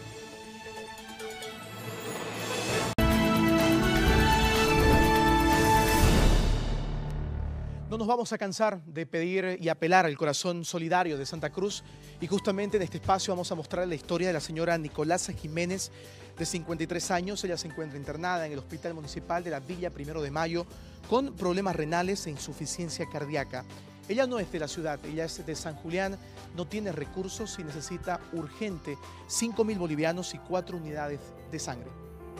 No nos vamos a cansar de pedir y apelar al corazón solidario de Santa Cruz y justamente en este espacio vamos a mostrar la historia de la señora Nicolasa Jiménez, de cincuenta y tres años. Ella se encuentra internada en el Hospital Municipal de la Villa Primero de Mayo con problemas renales e insuficiencia cardíaca. Ella no es de la ciudad, ella es de San Julián, no tiene recursos y necesita urgente cinco mil bolivianos y cuatro unidades de sangre.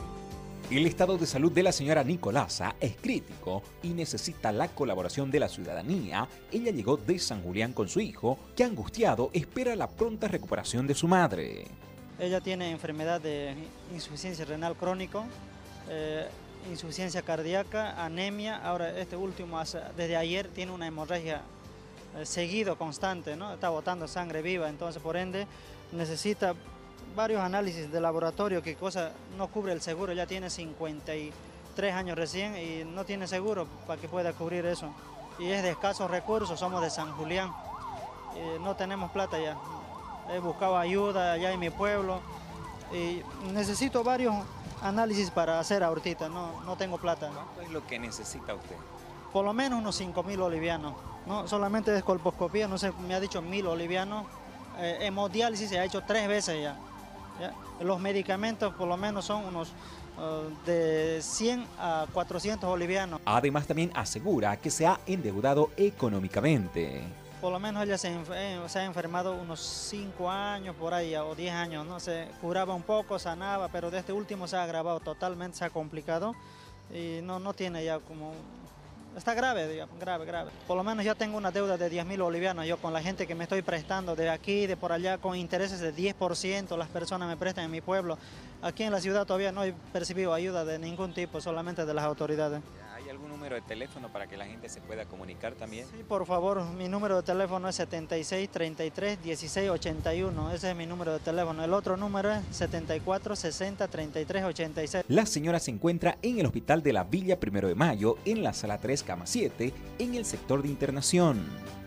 El estado de salud de la señora Nicolasa es crítico y necesita la colaboración de la ciudadanía. Ella llegó de San Julián con su hijo, que angustiado espera la pronta recuperación de su madre. Ella tiene enfermedad de insuficiencia renal crónico, eh, insuficiencia cardíaca, anemia. Ahora este último, desde ayer, tiene una hemorragia eh, seguido, constante, ¿no? Está botando sangre viva, entonces por ende necesita varios análisis de laboratorio, que cosa no cubre el seguro. Ya tiene cincuenta y tres años recién y no tiene seguro para que pueda cubrir eso. Y es de escasos recursos, somos de San Julián, eh, no tenemos plata ya. He buscado ayuda allá en mi pueblo y necesito varios análisis para hacer ahorita, no, no tengo plata. ¿Cuánto es lo que necesita usted? Por lo menos unos cinco mil bolivianos, ¿no? Solamente de colposcopía, no sé, me ha dicho mil bolivianos. Eh, hemodiálisis se ha hecho tres veces ya. ¿Ya? Los medicamentos por lo menos son unos uh, de cien a cuatrocientos bolivianos. Además también asegura que se ha endeudado económicamente. Por lo menos ella se, eh, se ha enfermado unos cinco años por ahí o diez años, ¿no? Se curaba un poco, sanaba, pero de este último se ha agravado totalmente, se ha complicado y no, no tiene ya como... Está grave, digamos, grave, grave. Por lo menos ya tengo una deuda de diez mil bolivianos, yo con la gente que me estoy prestando de aquí, de por allá, con intereses de diez por ciento, las personas me prestan en mi pueblo. Aquí en la ciudad todavía no he percibido ayuda de ningún tipo, solamente de las autoridades. ¿Hay algún número de teléfono para que la gente se pueda comunicar también? Sí, por favor, mi número de teléfono es setenta y seis, treinta y tres, dieciséis, ochenta y uno, ese es mi número de teléfono. El otro número es setenta y cuatro, sesenta, treinta y tres, ochenta y seis. La señora se encuentra en el Hospital de la Villa Primero de Mayo, en la sala tres, cama siete, en el sector de internación.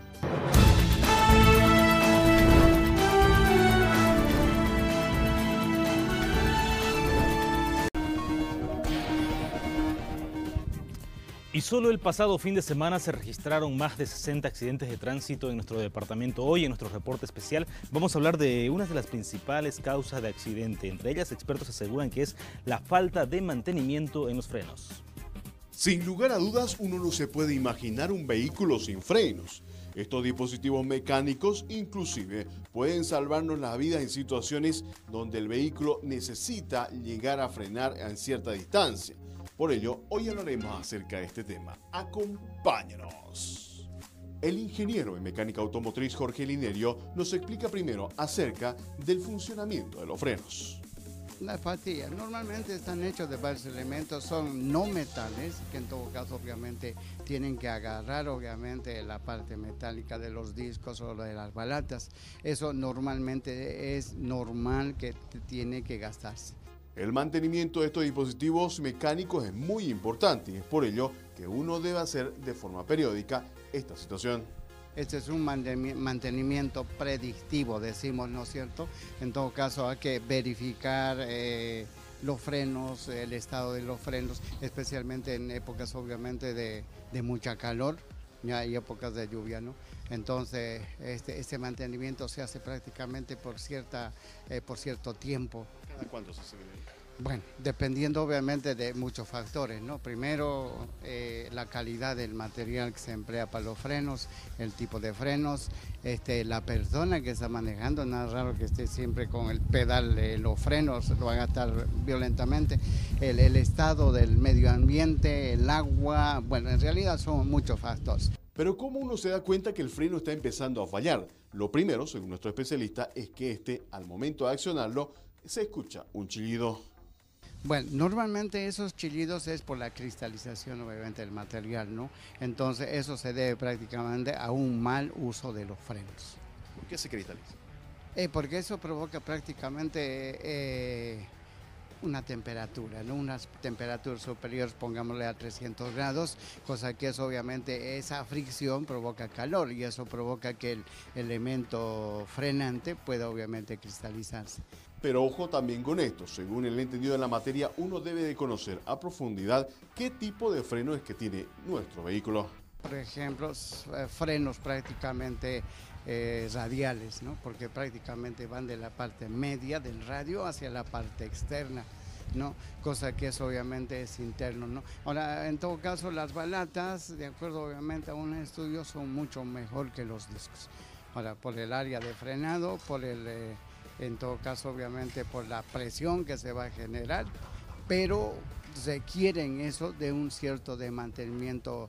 Y solo el pasado fin de semana se registraron más de sesenta accidentes de tránsito en nuestro departamento. Hoy, en nuestro reporte especial, vamos a hablar de una de las principales causas de accidente. Entre ellas, expertos aseguran que es la falta de mantenimiento en los frenos. Sin lugar a dudas, uno no se puede imaginar un vehículo sin frenos. Estos dispositivos mecánicos inclusive pueden salvarnos la vida en situaciones donde el vehículo necesita llegar a frenar en cierta distancia. Por ello, hoy hablaremos acerca de este tema. Acompáñanos. El ingeniero en mecánica automotriz Jorge Linerio nos explica primero acerca del funcionamiento de los frenos. Las pastillas normalmente están hechos de varios elementos, son no metales, que en todo caso obviamente tienen que agarrar obviamente la parte metálica de los discos o de las balatas. Eso normalmente es normal que tiene que gastarse. El mantenimiento de estos dispositivos mecánicos es muy importante y es por ello que uno debe hacer de forma periódica esta situación. Este es un mantenimiento predictivo, decimos, ¿no es cierto? En todo caso hay que verificar eh, los frenos, el estado de los frenos, especialmente en épocas obviamente de, de mucha calor, ya hay épocas de lluvia, ¿no? Entonces este, este mantenimiento se hace prácticamente por, cierta, eh, por cierto tiempo. ¿Cada cuánto se hace? Bueno, dependiendo obviamente de muchos factores, ¿no? Primero, eh, la calidad del material que se emplea para los frenos, el tipo de frenos, este, la persona que está manejando, nada raro que esté siempre con el pedal de los frenos, lo van a gastar violentamente, el, el estado del medio ambiente, el agua, bueno, en realidad son muchos factores. Pero ¿cómo uno se da cuenta que el freno está empezando a fallar? Lo primero, según nuestro especialista, es que este, al momento de accionarlo, se escucha un chillido. Bueno, normalmente esos chillidos es por la cristalización obviamente del material, ¿no? Entonces eso se debe prácticamente a un mal uso de los frenos. ¿Por qué se cristaliza? Eh, porque eso provoca prácticamente eh, una temperatura, ¿no? Unas temperaturas superiores, pongámosle a trescientos grados, cosa que es obviamente esa fricción provoca calor y eso provoca que el elemento frenante pueda obviamente cristalizarse. Pero ojo también con esto, según el entendido de la materia, uno debe de conocer a profundidad qué tipo de freno es que tiene nuestro vehículo. Por ejemplo, frenos prácticamente eh, radiales, ¿no? Porque prácticamente van de la parte media del radio hacia la parte externa, ¿no? Cosa que es obviamente es interno, ¿no? Ahora, en todo caso, las balatas, de acuerdo obviamente a un estudio, son mucho mejor que los discos. Ahora, por el área de frenado, por el... Eh, en todo caso obviamente por la presión que se va a generar, pero requieren eso de un cierto de mantenimiento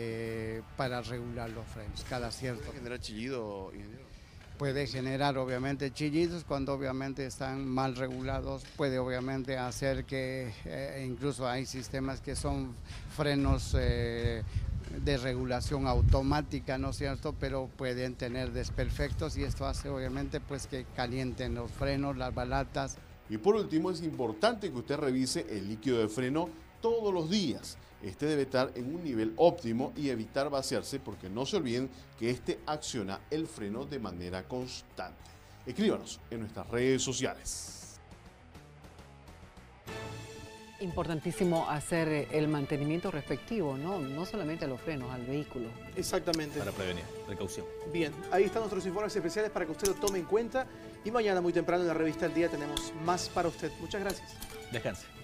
eh, para regular los frenos, cada cierto. ¿Puede generar chillido, ingeniero? Puede generar obviamente chillidos cuando obviamente están mal regulados, puede obviamente hacer que eh, incluso hay sistemas que son frenos eh, de regulación automática, ¿no es cierto? Pero pueden tener desperfectos y esto hace obviamente pues que calienten los frenos, las balatas. Y por último es importante que usted revise el líquido de freno todos los días. Este debe estar en un nivel óptimo y evitar vaciarse porque no se olviden que este acciona el freno de manera constante. Escríbanos en nuestras redes sociales. Importantísimo hacer el mantenimiento respectivo, ¿no? No solamente a los frenos, al vehículo. Exactamente. Para prevenir, precaución. Bien, ahí están nuestros informes especiales para que usted lo tome en cuenta. Y mañana muy temprano en la revista El Día tenemos más para usted. Muchas gracias. Descanse.